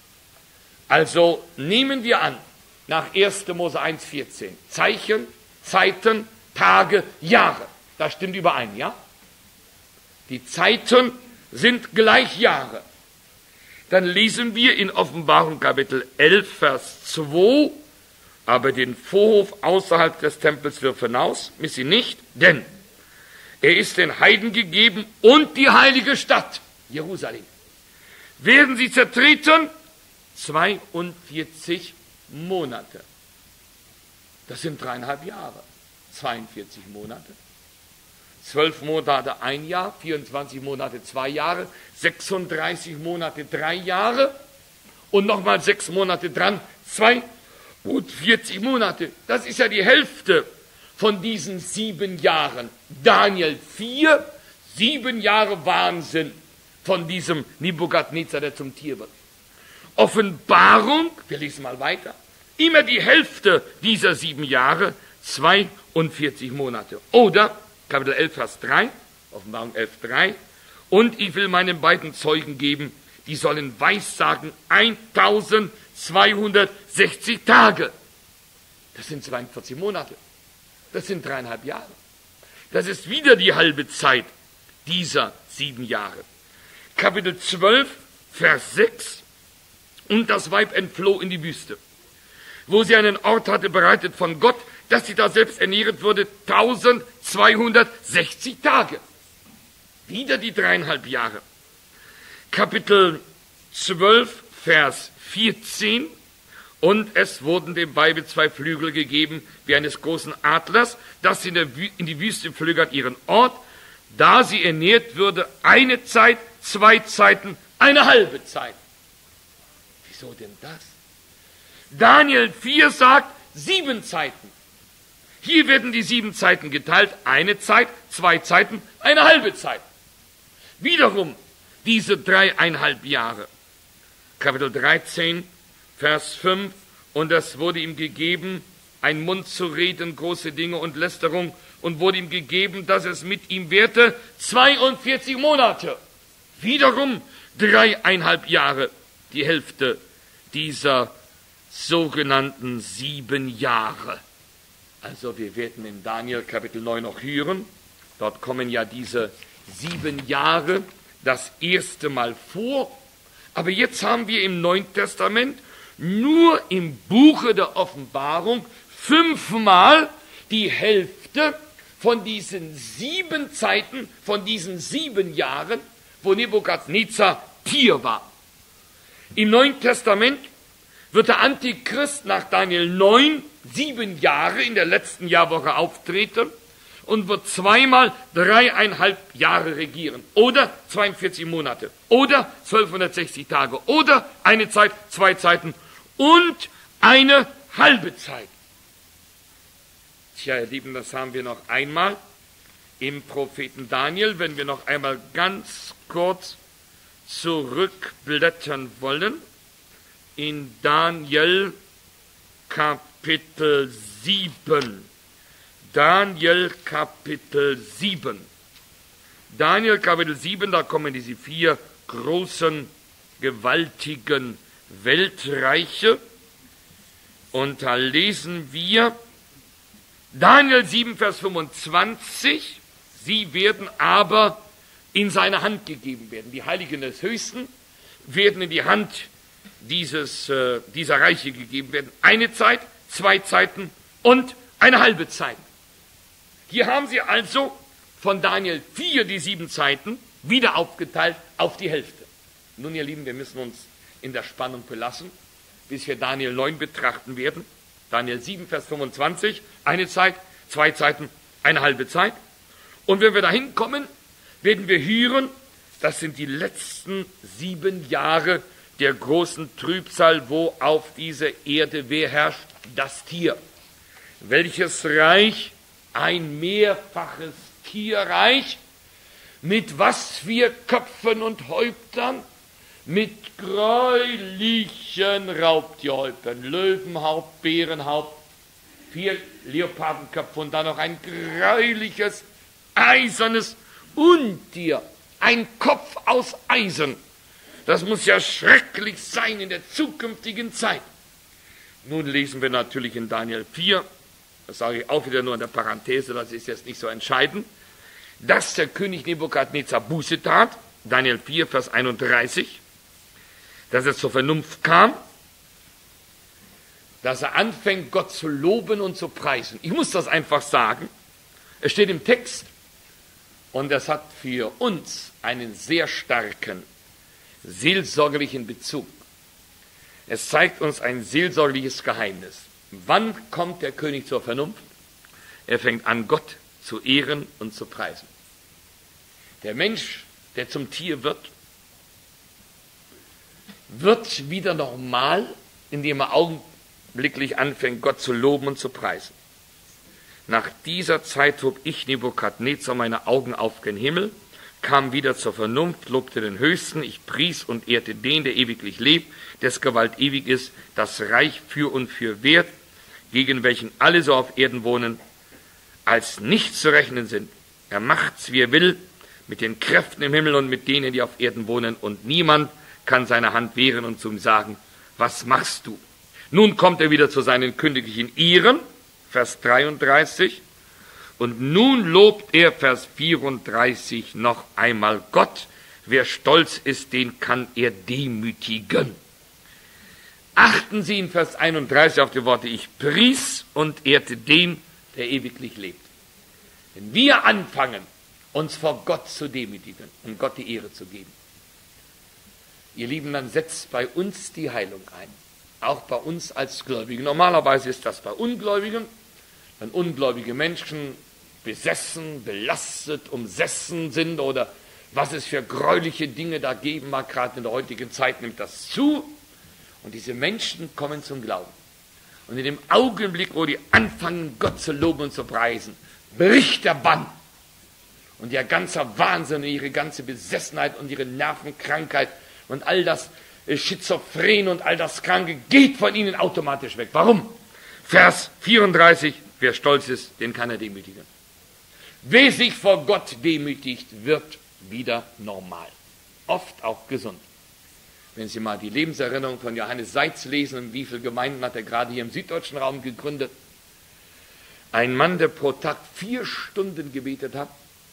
Also nehmen wir an, nach erster Mose eins vierzehn, Zeichen, Zeiten, Tage, Jahre. Das stimmt überein, ja? Die Zeiten sind gleich Jahre. Dann lesen wir in Offenbarung Kapitel elf, Vers zwei, aber den Vorhof außerhalb des Tempels wirf hinaus, miss ihn nicht, denn er ist den Heiden gegeben und die heilige Stadt, Jerusalem. Werden sie zertreten? zweiundvierzig Monate. Das sind dreieinhalb Jahre. zweiundvierzig Monate. Zwölf Monate ein Jahr, vierundzwanzig Monate zwei Jahre, sechsunddreißig Monate drei Jahre und nochmal sechs Monate dran, zweiundvierzig Monate. Das ist ja die Hälfte von diesen sieben Jahren. Daniel vier, sieben Jahre Wahnsinn von diesem Nebukadnezar, der zum Tier wird. Offenbarung, wir lesen mal weiter, immer die Hälfte dieser sieben Jahre, zweiundvierzig Monate. Oder Kapitel elf, Vers drei, Offenbarung elf, drei, und ich will meinen beiden Zeugen geben, die sollen weissagen eintausendzweihundertsechzig Tage. Das sind zweiundvierzig Monate. Das sind dreieinhalb Jahre. Das ist wieder die halbe Zeit dieser sieben Jahre. Kapitel zwölf, Vers sechs, und das Weib entfloh in die Wüste, wo sie einen Ort hatte bereitet von Gott, dass sie da selbst ernähret wurde, eintausendzweihundertsechzig Tage. Wieder die dreieinhalb Jahre. Kapitel zwölf, Vers vierzehn, und es wurden dem Weibe zwei Flügel gegeben, wie eines großen Adlers, dass sie in, der Wü- in die Wüste flöge an ihren Ort, da sie ernährt würde, eine Zeit, zwei Zeiten, eine halbe Zeit. Wieso denn das? Daniel vier sagt, sieben Zeiten. Hier werden die sieben Zeiten geteilt, eine Zeit, zwei Zeiten, eine halbe Zeit. Wiederum diese dreieinhalb Jahre. Kapitel dreizehn, Vers fünf, und es wurde ihm gegeben, ein Mund zu reden, große Dinge und Lästerung, und wurde ihm gegeben, dass es mit ihm währte, zweiundvierzig Monate. Wiederum dreieinhalb Jahre, die Hälfte dieser sogenannten sieben Jahre. Also wir werden in Daniel Kapitel neun noch hören, dort kommen ja diese sieben Jahre das erste Mal vor, aber jetzt haben wir im Neuen Testament nur im Buche der Offenbarung fünfmal die Hälfte von diesen sieben Zeiten, von diesen sieben Jahren, wo Nebukadnezar Tier war. Im Neuen Testament wird der Antichrist nach Daniel neun sieben Jahre in der letzten Jahrwoche auftreten und wird zweimal dreieinhalb Jahre regieren. Oder zweiundvierzig Monate. Oder zwölfhundertsechzig Tage. Oder eine Zeit, zwei Zeiten und eine halbe Zeit. Tja, ihr Lieben, das haben wir noch einmal im Propheten Daniel, wenn wir noch einmal ganz kurz zurückblättern wollen. In Daniel Kapitel sieben. Daniel Kapitel sieben. Daniel Kapitel sieben, da kommen diese vier großen, gewaltigen Weltreiche. Und da lesen wir Daniel sieben, Vers fünfundzwanzig, sie werden aber in seine Hand gegeben werden. Die Heiligen des Höchsten werden in die Hand dieses, äh, dieser Reiche gegeben werden. Eine Zeit, zwei Zeiten und eine halbe Zeit. Hier haben Sie also von Daniel vier die sieben Zeiten wieder aufgeteilt auf die Hälfte. Nun, ihr Lieben, wir müssen uns in der Spannung belassen, bis wir Daniel neun betrachten werden. Daniel sieben, Vers fünfundzwanzig, eine Zeit, zwei Zeiten, eine halbe Zeit. Und wenn wir dahin kommen, werden wir hören, das sind die letzten sieben Jahre der großen Trübsal, wo auf dieser Erde wer herrscht? Das Tier. Welches Reich? Ein mehrfaches Tierreich. Mit was für Köpfen und Häuptern? Mit gräulichen Raubtierhäuptern. Löwenhaupt, Bärenhaupt, vier Leopardenköpfe und dann noch ein gräuliches, eisernes Untier. Ein Kopf aus Eisen. Das muss ja schrecklich sein in der zukünftigen Zeit. Nun lesen wir natürlich in Daniel vier, das sage ich auch wieder nur in der Parenthese, das ist jetzt nicht so entscheidend, dass der König Nebukadnezar Buße tat, Daniel vier, Vers einunddreißig, dass er zur Vernunft kam, dass er anfängt, Gott zu loben und zu preisen. Ich muss das einfach sagen, es steht im Text und es hat für uns einen sehr starken seelsorgerlichen Bezug. Es zeigt uns ein seelsorgerliches Geheimnis. Wann kommt der König zur Vernunft? Er fängt an, Gott zu ehren und zu preisen. Der Mensch, der zum Tier wird, wird wieder normal, indem er augenblicklich anfängt, Gott zu loben und zu preisen. Nach dieser Zeit hob ich, Nebukadnezar, meine Augen auf gen Himmel, kam wieder zur Vernunft, lobte den Höchsten, ich pries und ehrte den, der ewiglich lebt, des Gewalt ewig ist, das Reich für und für wert, gegen welchen alle so auf Erden wohnen, als nicht zu rechnen sind. Er macht's, wie er will, mit den Kräften im Himmel und mit denen, die auf Erden wohnen, und niemand kann seine Hand wehren und zu ihm sagen, was machst du? Nun kommt er wieder zu seinen königlichen Ehren, Vers dreiunddreißig, und nun lobt er, Vers vierunddreißig, noch einmal Gott. Wer stolz ist, den kann er demütigen. Achten Sie in Vers einunddreißig auf die Worte, ich pries und ehrte den, der ewiglich lebt. Wenn wir anfangen, uns vor Gott zu demütigen und Gott die Ehre zu geben, ihr Lieben, dann setzt bei uns die Heilung ein. Auch bei uns als Gläubigen. Normalerweise ist das bei Ungläubigen, wenn ungläubige Menschen besessen, belastet, umsessen sind oder was es für gräuliche Dinge da geben mag, gerade in der heutigen Zeit nimmt das zu und diese Menschen kommen zum Glauben. Und in dem Augenblick, wo die anfangen, Gott zu loben und zu preisen, bricht der Bann und ihr ganzer Wahnsinn, ihre ganze Besessenheit und ihre Nervenkrankheit und all das Schizophren und all das Kranke geht von ihnen automatisch weg. Warum? Vers vierunddreißig, wer stolz ist, den kann er demütigen. Wer sich vor Gott demütigt, wird wieder normal. Oft auch gesund. Wenn Sie mal die Lebenserinnerung von Johannes Seitz lesen, wie viele Gemeinden hat er gerade hier im süddeutschen Raum gegründet. Ein Mann, der pro Tag vier Stunden gebetet hat.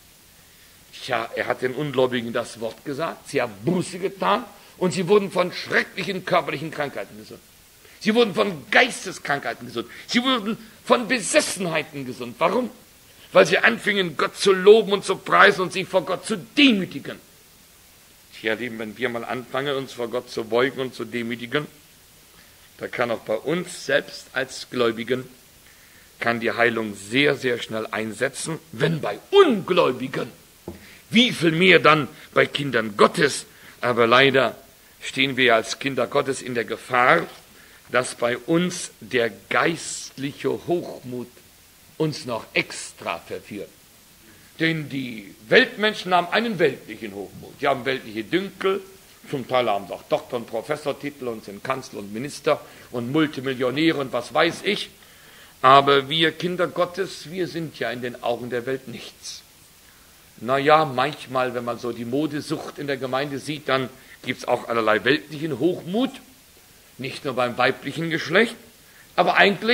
Tja, er hat den Ungläubigen das Wort gesagt, sie haben Buße getan und sie wurden von schrecklichen körperlichen Krankheiten gesund. Sie wurden von Geisteskrankheiten gesund. Sie wurden von Besessenheiten gesund. Warum? Weil sie anfingen, Gott zu loben und zu preisen und sich vor Gott zu demütigen. Tja, Lieben, wenn wir mal anfangen, uns vor Gott zu beugen und zu demütigen, da kann auch bei uns selbst als Gläubigen, kann die Heilung sehr, sehr schnell einsetzen, wenn bei Ungläubigen, wie viel mehr dann bei Kindern Gottes. Aber leider stehen wir als Kinder Gottes in der Gefahr, dass bei uns der geistliche Hochmut uns noch extra verführt. Denn die Weltmenschen haben einen weltlichen Hochmut. Sie haben weltliche Dünkel, zum Teil haben sie auch Doktor- und Professortitel und sind Kanzler und Minister und Multimillionäre und was weiß ich. Aber wir Kinder Gottes, wir sind ja in den Augen der Welt nichts. Naja, manchmal, wenn man so die Modesucht in der Gemeinde sieht, dann gibt es auch allerlei weltlichen Hochmut, nicht nur beim weiblichen Geschlecht, aber eigentlich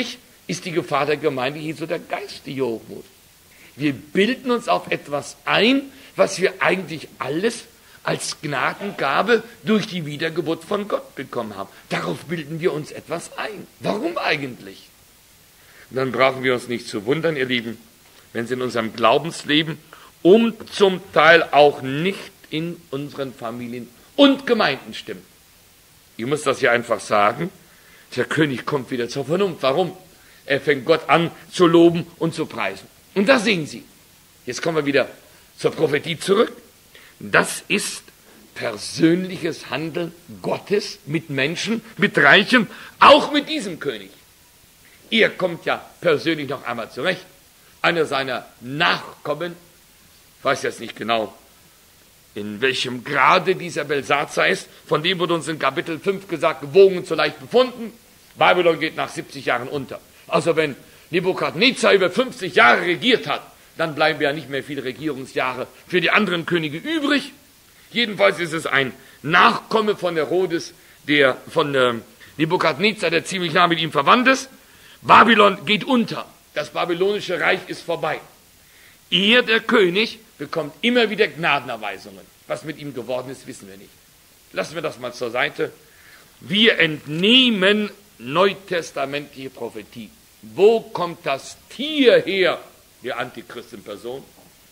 ist die Gefahr der Gemeinde Jesu der geistige Hochmut. Wir bilden uns auf etwas ein, was wir eigentlich alles als Gnadengabe durch die Wiedergeburt von Gott bekommen haben. Darauf bilden wir uns etwas ein. Warum eigentlich? Und dann brauchen wir uns nicht zu wundern, ihr Lieben, wenn es in unserem Glaubensleben und zum Teil auch nicht in unseren Familien und Gemeinden stimmt. Ich muss das hier einfach sagen. Der König kommt wieder zur Vernunft. Warum? Er fängt Gott an zu loben und zu preisen. Und das sehen Sie. Jetzt kommen wir wieder zur Prophetie zurück. Das ist persönliches Handeln Gottes mit Menschen, mit Reichen, auch mit diesem König. Er kommt ja persönlich noch einmal zurecht. Einer seiner Nachkommen, ich weiß jetzt nicht genau, in welchem Grade dieser Belsazar ist, von dem wurde uns in Kapitel fünf gesagt, gewogen und so leicht befunden. Babylon geht nach siebzig Jahren unter. Also wenn Nebukadnezar über fünfzig Jahre regiert hat, dann bleiben ja nicht mehr viele Regierungsjahre für die anderen Könige übrig. Jedenfalls ist es ein Nachkomme von Herodes, der von äh, Nebukadnezar, der ziemlich nah mit ihm verwandt ist. Babylon geht unter. Das babylonische Reich ist vorbei. Er, der König, bekommt immer wieder Gnadenerweisungen. Was mit ihm geworden ist, wissen wir nicht. Lassen wir das mal zur Seite. Wir entnehmen neutestamentliche Prophetie. Wo kommt das Tier her, der Antichrist in Person?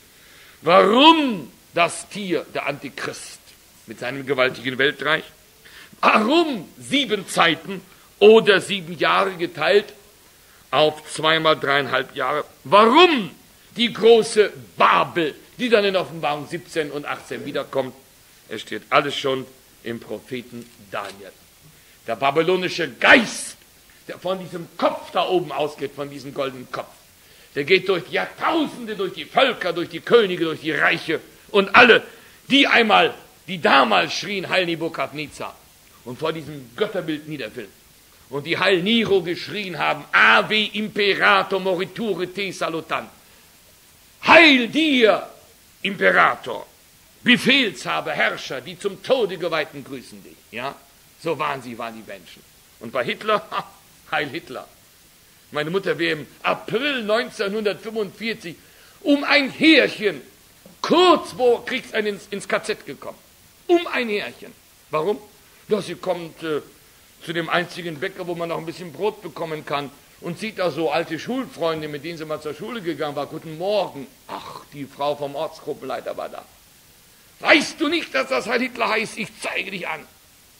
Warum das Tier, der Antichrist, mit seinem gewaltigen Weltreich? Warum sieben Zeiten oder sieben Jahre geteilt auf zweimal dreieinhalb Jahre? Warum die große Babel, die dann in Offenbarung siebzehn und achtzehn wiederkommt? Es steht alles schon im Propheten Daniel. Der babylonische Geist, der von diesem Kopf da oben ausgeht, von diesem goldenen Kopf, der geht durch die Jahrtausende, durch die Völker, durch die Könige, durch die Reiche und alle, die einmal, die damals schrien, Heil Nebukadnezar, und vor diesem Götterbild niederfielen. Und die Heil Nero geschrien haben, Ave Imperator moriture te salutant. Heil dir, Imperator, Befehlshaber, Herrscher, die zum Tode geweihten grüßen dich. Ja, so waren sie, waren die Menschen. Und bei Hitler, ha, Heil Hitler. Meine Mutter wäre im April neunzehnhundertfünfundvierzig um ein Härchen, kurz vor Kriegsende ins, ins K Z gekommen. Um ein Härchen. Warum? Ja, sie kommt äh, zu dem einzigen Bäcker, wo man noch ein bisschen Brot bekommen kann, und sieht da so alte Schulfreunde, mit denen sie mal zur Schule gegangen war. Guten Morgen. Ach, die Frau vom Ortsgruppenleiter war da. Weißt du nicht, dass das Heil Hitler heißt? Ich zeige dich an.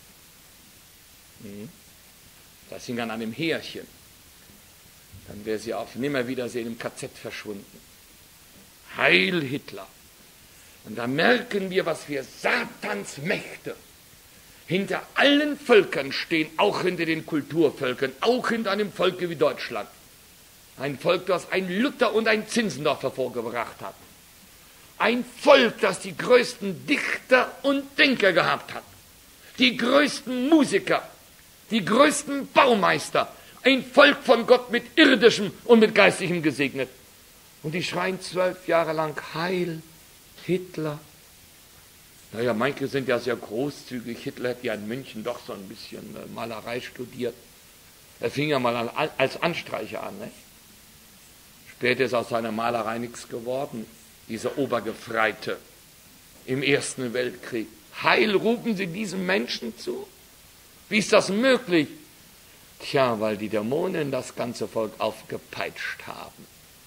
Hm. Das hing an einem Härchen. Dann wäre sie auf Nimmerwiedersehen im K Z verschwunden. Heil Hitler. Und da merken wir, was für Satans Mächte hinter allen Völkern stehen, auch hinter den Kulturvölkern, auch hinter einem Volke wie Deutschland. Ein Volk, das ein Luther und ein Zinzendorf hervorgebracht hat. Ein Volk, das die größten Dichter und Denker gehabt hat. Die größten Musiker, die größten Baumeister. Ein Volk von Gott mit irdischem und mit geistigem gesegnet. Und die schreien zwölf Jahre lang, Heil Hitler. Naja, manche sind ja sehr großzügig. Hitler hat ja in München doch so ein bisschen Malerei studiert. Er fing ja mal an, als Anstreicher an. Nicht? Später ist aus seiner Malerei nichts geworden. Dieser Obergefreite im Ersten Weltkrieg. Heil rufen Sie diesem Menschen zu? Wie ist das möglich? Tja, weil die Dämonen das ganze Volk aufgepeitscht haben.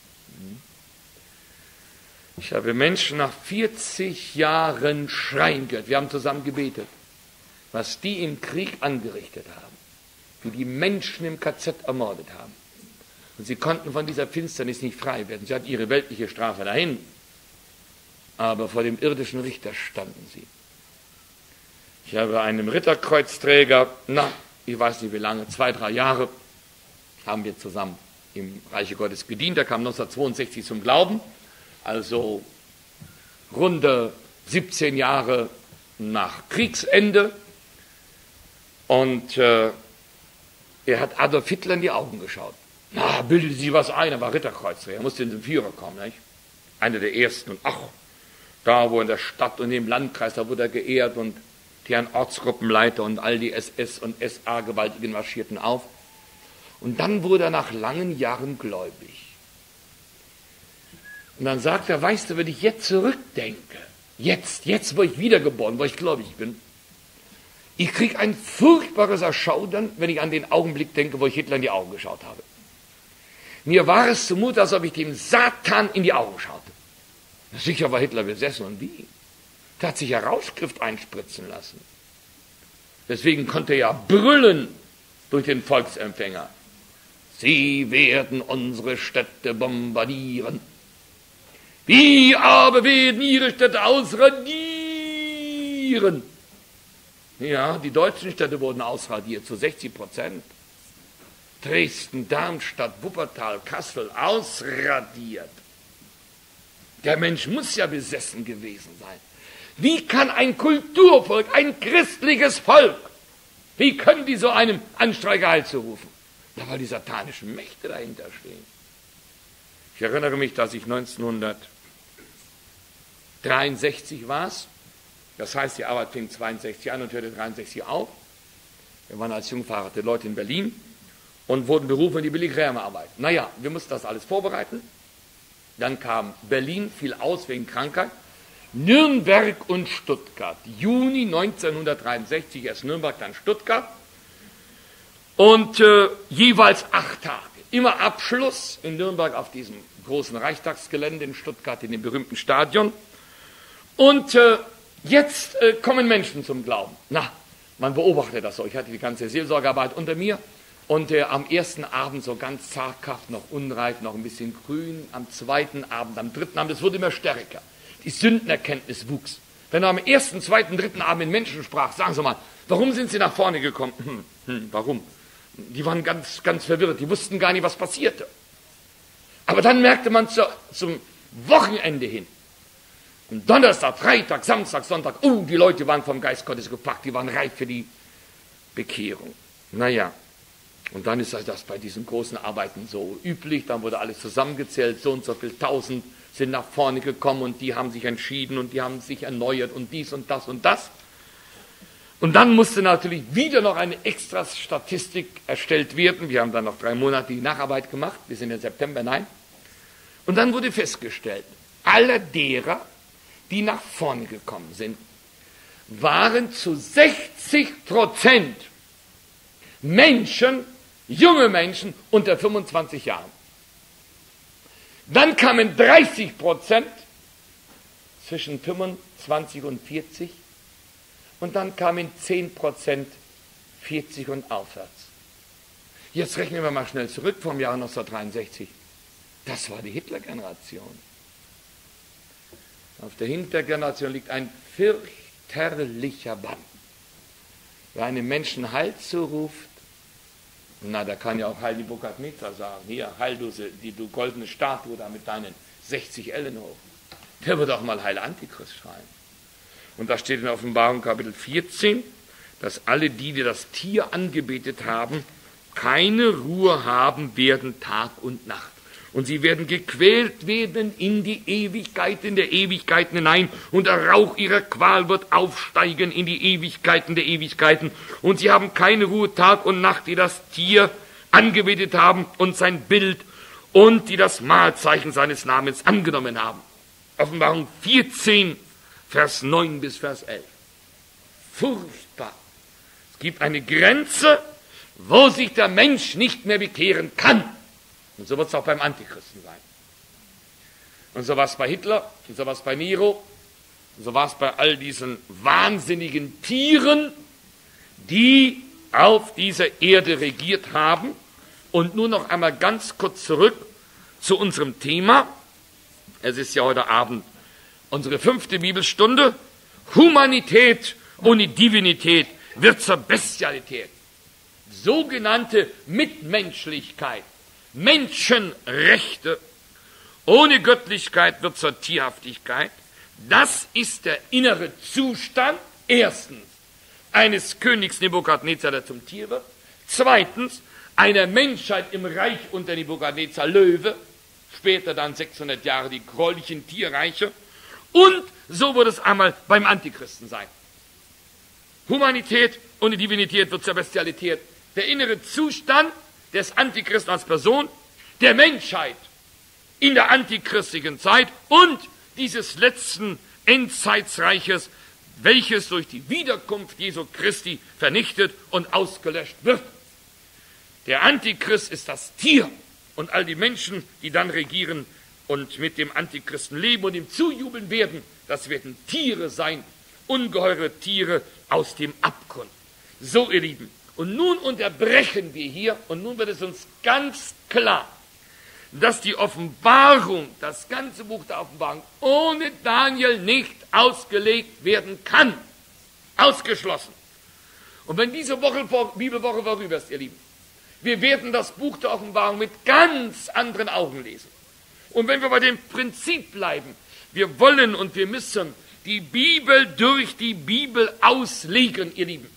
Ich habe Menschen nach vierzig Jahren schreien gehört. Wir haben zusammen gebetet, was die im Krieg angerichtet haben, wie die Menschen im K Z ermordet haben. Und sie konnten von dieser Finsternis nicht frei werden. Sie hatten ihre weltliche Strafe dahin, aber vor dem irdischen Richter standen sie. Ich habe einem Ritterkreuzträger, na, ich weiß nicht wie lange, zwei, drei Jahre, haben wir zusammen im Reiche Gottes gedient. Er kam neunzehnhundertzweiundsechzig zum Glauben. Also runde siebzehn Jahre nach Kriegsende. Und äh, er hat Adolf Hitler in die Augen geschaut. Na, bildete sich was ein, er war Ritterkreuzträger, er musste in den Führer kommen, nicht? Einer der ersten. Und ach, da wo in der Stadt und im Landkreis, da wurde er geehrt und die Herren Ortsgruppenleiter und all die S S und S A-Gewaltigen marschierten auf. Und dann wurde er nach langen Jahren gläubig. Und dann sagt er, weißt du, wenn ich jetzt zurückdenke, jetzt, jetzt, wo ich wiedergeboren, wo ich gläubig bin, ich kriege ein furchtbares Erschaudern, wenn ich an den Augenblick denke, wo ich Hitler in die Augen geschaut habe. Mir war es zumute, als ob ich dem Satan in die Augen schaute. Sicher war Hitler besessen und wie? Der hat sich ja Rauschgift einspritzen lassen. Deswegen konnte er ja brüllen durch den Volksempfänger. Sie werden unsere Städte bombardieren. Wir aber werden ihre Städte ausradieren. Ja, die deutschen Städte wurden ausradiert, zu sechzig Prozent. Dresden, Darmstadt, Wuppertal, Kassel, ausradiert. Der Mensch muss ja besessen gewesen sein. Wie kann ein Kulturvolk, ein christliches Volk, wie können die so einem Anstreiger Heil zurufen? Na, weil die satanischen Mächte dahinter stehen. Ich erinnere mich, dass ich neunzehnhundertdreiundsechzig war, das heißt, die Arbeit fing zweiundsechzig an und hörte dreiundsechzig auf. Wir waren als jung verheiratete Leute in Berlin und wurden berufen in die Pilgerarbeit. Naja, wir mussten das alles vorbereiten. Dann kam Berlin, fiel aus wegen Krankheit. Nürnberg und Stuttgart. Juni neunzehnhundertdreiundsechzig, erst Nürnberg, dann Stuttgart. Und äh, jeweils acht Tage. Immer Abschluss in Nürnberg auf diesem großen Reichstagsgelände, in Stuttgart in dem berühmten Stadion. Und äh, jetzt äh, kommen Menschen zum Glauben. Na, man beobachtet das so. Ich hatte die ganze Seelsorgearbeit unter mir. Und äh, am ersten Abend so ganz zaghaft, noch unreif, noch ein bisschen grün. Am zweiten Abend, am dritten Abend, es wurde immer stärker. Die Sündenerkenntnis wuchs. Wenn er am ersten, zweiten, dritten Abend mit Menschen sprach, sagen Sie mal, warum sind Sie nach vorne gekommen? Hm, hm, warum? Die waren ganz, ganz verwirrt, die wussten gar nicht, was passierte. Aber dann merkte man zu, zum Wochenende hin, am Donnerstag, Freitag, Samstag, Sonntag, oh, die Leute waren vom Geist Gottes gepackt, die waren reif für die Bekehrung. Naja, und dann ist das bei diesen großen Arbeiten so üblich, dann wurde alles zusammengezählt, so und so viel Tausend sind nach vorne gekommen und die haben sich entschieden und die haben sich erneuert und dies und das und das. Und dann musste natürlich wieder noch eine extra Statistik erstellt werden. Wir haben dann noch drei Monate die Nacharbeit gemacht, bis in den September hinein. Und dann wurde festgestellt, alle derer, die nach vorne gekommen sind, waren zu sechzig Prozent Menschen, junge Menschen unter fünfundzwanzig Jahren. Dann kamen dreißig Prozent zwischen fünfundzwanzig und vierzig und dann kamen zehn Prozent vierzig und aufwärts. Jetzt rechnen wir mal schnell zurück vom Jahr neunzehnhundertdreiundsechzig. Das war die Hitler-Generation. Auf der Hintergeneration liegt ein fürchterlicher Bann. Wer einem Menschen Heil zuruft, na, da kann ja auch Heil Nebukadnezar sagen, hier, Heil du, die du goldene Statue da mit deinen sechzig Ellen hoch. Der wird auch mal Heil Antichrist schreien. Und da steht in Offenbarung Kapitel vierzehn, dass alle die, die das Tier angebetet haben, keine Ruhe haben werden Tag und Nacht. Und sie werden gequält werden in die Ewigkeiten der Ewigkeiten hinein. Und der Rauch ihrer Qual wird aufsteigen in die Ewigkeiten der Ewigkeiten. Und sie haben keine Ruhe Tag und Nacht, die das Tier angebetet haben und sein Bild und die das Mahlzeichen seines Namens angenommen haben. Offenbarung vierzehn, Vers neun bis Vers elf. Furchtbar. Es gibt eine Grenze, wo sich der Mensch nicht mehr bekehren kann. Und so wird es auch beim Antichristen sein. Und so war es bei Hitler, und so war es bei Nero, und so war es bei all diesen wahnsinnigen Tieren, die auf dieser Erde regiert haben. Und nur noch einmal ganz kurz zurück zu unserem Thema. Es ist ja heute Abend unsere fünfte Bibelstunde. Humanität ohne Divinität wird zur Bestialität. Sogenannte Mitmenschlichkeit. Menschenrechte ohne Göttlichkeit wird zur Tierhaftigkeit. Das ist der innere Zustand, erstens, eines Königs Nebukadnezar, der zum Tier wird. Zweitens, einer Menschheit im Reich unter Nebukadnezar Löwe. Später dann sechshundert Jahre die gräulichen Tierreiche. Und so wird es einmal beim Antichristen sein. Humanität ohne Divinität wird zur Bestialität. Der innere Zustand des Antichristen als Person, der Menschheit in der antichristlichen Zeit und dieses letzten Endzeitsreiches, welches durch die Wiederkunft Jesu Christi vernichtet und ausgelöscht wird. Der Antichrist ist das Tier und all die Menschen, die dann regieren und mit dem Antichristen leben und ihm zujubeln werden, das werden Tiere sein, ungeheure Tiere aus dem Abgrund. So, ihr Lieben, und nun unterbrechen wir hier und nun wird es uns ganz klar, dass die Offenbarung, das ganze Buch der Offenbarung, ohne Daniel nicht ausgelegt werden kann. Ausgeschlossen. Und wenn diese Woche, Bibelwoche vorüber ist, ihr Lieben, wir werden das Buch der Offenbarung mit ganz anderen Augen lesen. Und wenn wir bei dem Prinzip bleiben, wir wollen und wir müssen die Bibel durch die Bibel auslegen, ihr Lieben.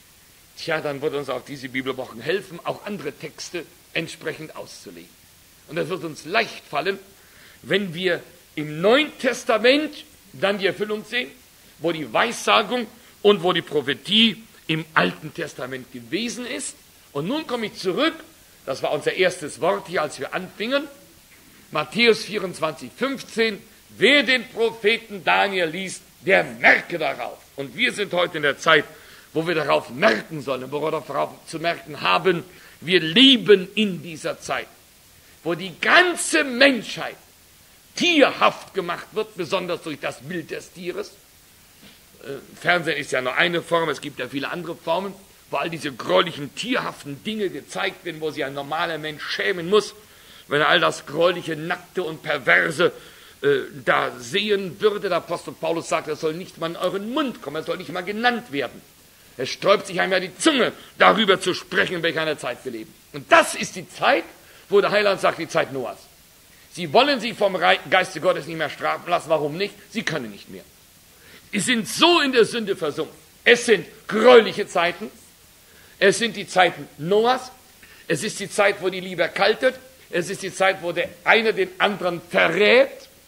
Tja, dann wird uns auch diese Bibelwochen helfen, auch andere Texte entsprechend auszulegen. Und das wird uns leicht fallen, wenn wir im Neuen Testament dann die Erfüllung sehen, wo die Weissagung und wo die Prophetie im Alten Testament gewesen ist. Und nun komme ich zurück, das war unser erstes Wort hier, als wir anfingen, Matthäus vierundzwanzig, fünfzehn, wer den Propheten Daniel liest, der merke darauf. Und wir sind heute in der Zeit, wo wir darauf merken sollen, wo wir darauf zu merken haben, wir leben in dieser Zeit, wo die ganze Menschheit tierhaft gemacht wird, besonders durch das Bild des Tieres. Äh, Fernsehen ist ja nur eine Form, es gibt ja viele andere Formen, wo all diese gräulichen, tierhaften Dinge gezeigt werden, wo sich ein normaler Mensch schämen muss, wenn er all das gräuliche, nackte und perverse äh, da sehen würde. Der Apostel Paulus sagt, er soll nicht mal in euren Mund kommen, er soll nicht mal genannt werden. Es sträubt sich einmal die Zunge, darüber zu sprechen, in welcher Zeit wir leben. Und das ist die Zeit, wo der Heiland sagt, die Zeit Noahs. Sie wollen sich vom Geiste Gottes nicht mehr strafen lassen. Warum nicht? Sie können nicht mehr. Sie sind so in der Sünde versunken. Es sind gräuliche Zeiten. Es sind die Zeiten Noahs. Es ist die Zeit, wo die Liebe erkaltet. Es ist die Zeit, wo der eine den anderen verrät.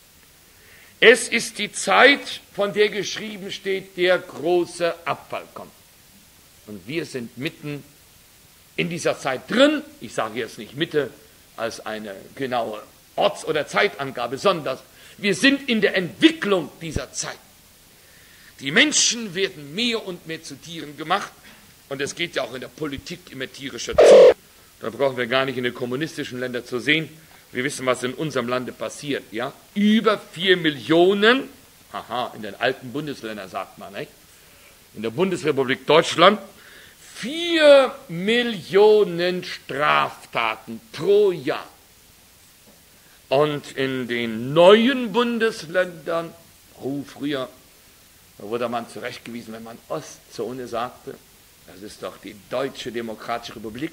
Es ist die Zeit, von der geschrieben steht, der große Abfall kommt. Und wir sind mitten in dieser Zeit drin. Ich sage jetzt nicht Mitte als eine genaue Orts- oder Zeitangabe, sondern wir sind in der Entwicklung dieser Zeit. Die Menschen werden mehr und mehr zu Tieren gemacht und es geht ja auch in der Politik immer tierischer zu. Da brauchen wir gar nicht in den kommunistischen Ländern zu sehen. Wir wissen, was in unserem Lande passiert. Ja? Über vier Millionen, aha, in den alten Bundesländern sagt man, nicht? In der Bundesrepublik Deutschland, vier Millionen Straftaten pro Jahr. Und in den neuen Bundesländern, oh, früher, da wurde man zurechtgewiesen, wenn man Ostzone sagte, das ist doch die Deutsche Demokratische Republik.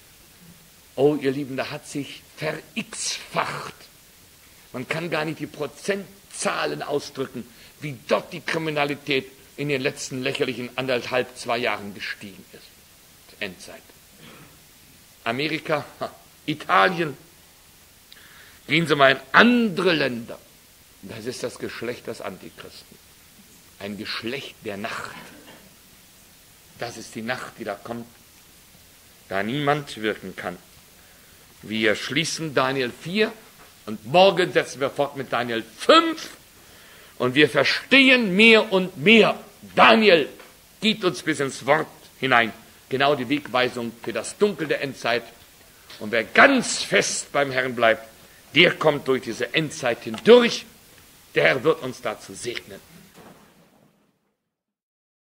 Oh, ihr Lieben, da hat sich ver-x-facht. Man kann gar nicht die Prozentzahlen ausdrücken, wie dort die Kriminalität in den letzten lächerlichen anderthalb, zwei Jahren gestiegen ist. Endzeit. Amerika, Italien, gehen Sie mal in andere Länder. Das ist das Geschlecht des Antichristen. Ein Geschlecht der Nacht. Das ist die Nacht, die da kommt, da niemand wirken kann. Wir schließen Daniel vier und morgen setzen wir fort mit Daniel fünf und wir verstehen mehr und mehr. Daniel gibt uns bis ins Wort hinein genau die Wegweisung für das Dunkel der Endzeit. Und wer ganz fest beim Herrn bleibt, der kommt durch diese Endzeit hindurch. Der Herr wird uns dazu segnen.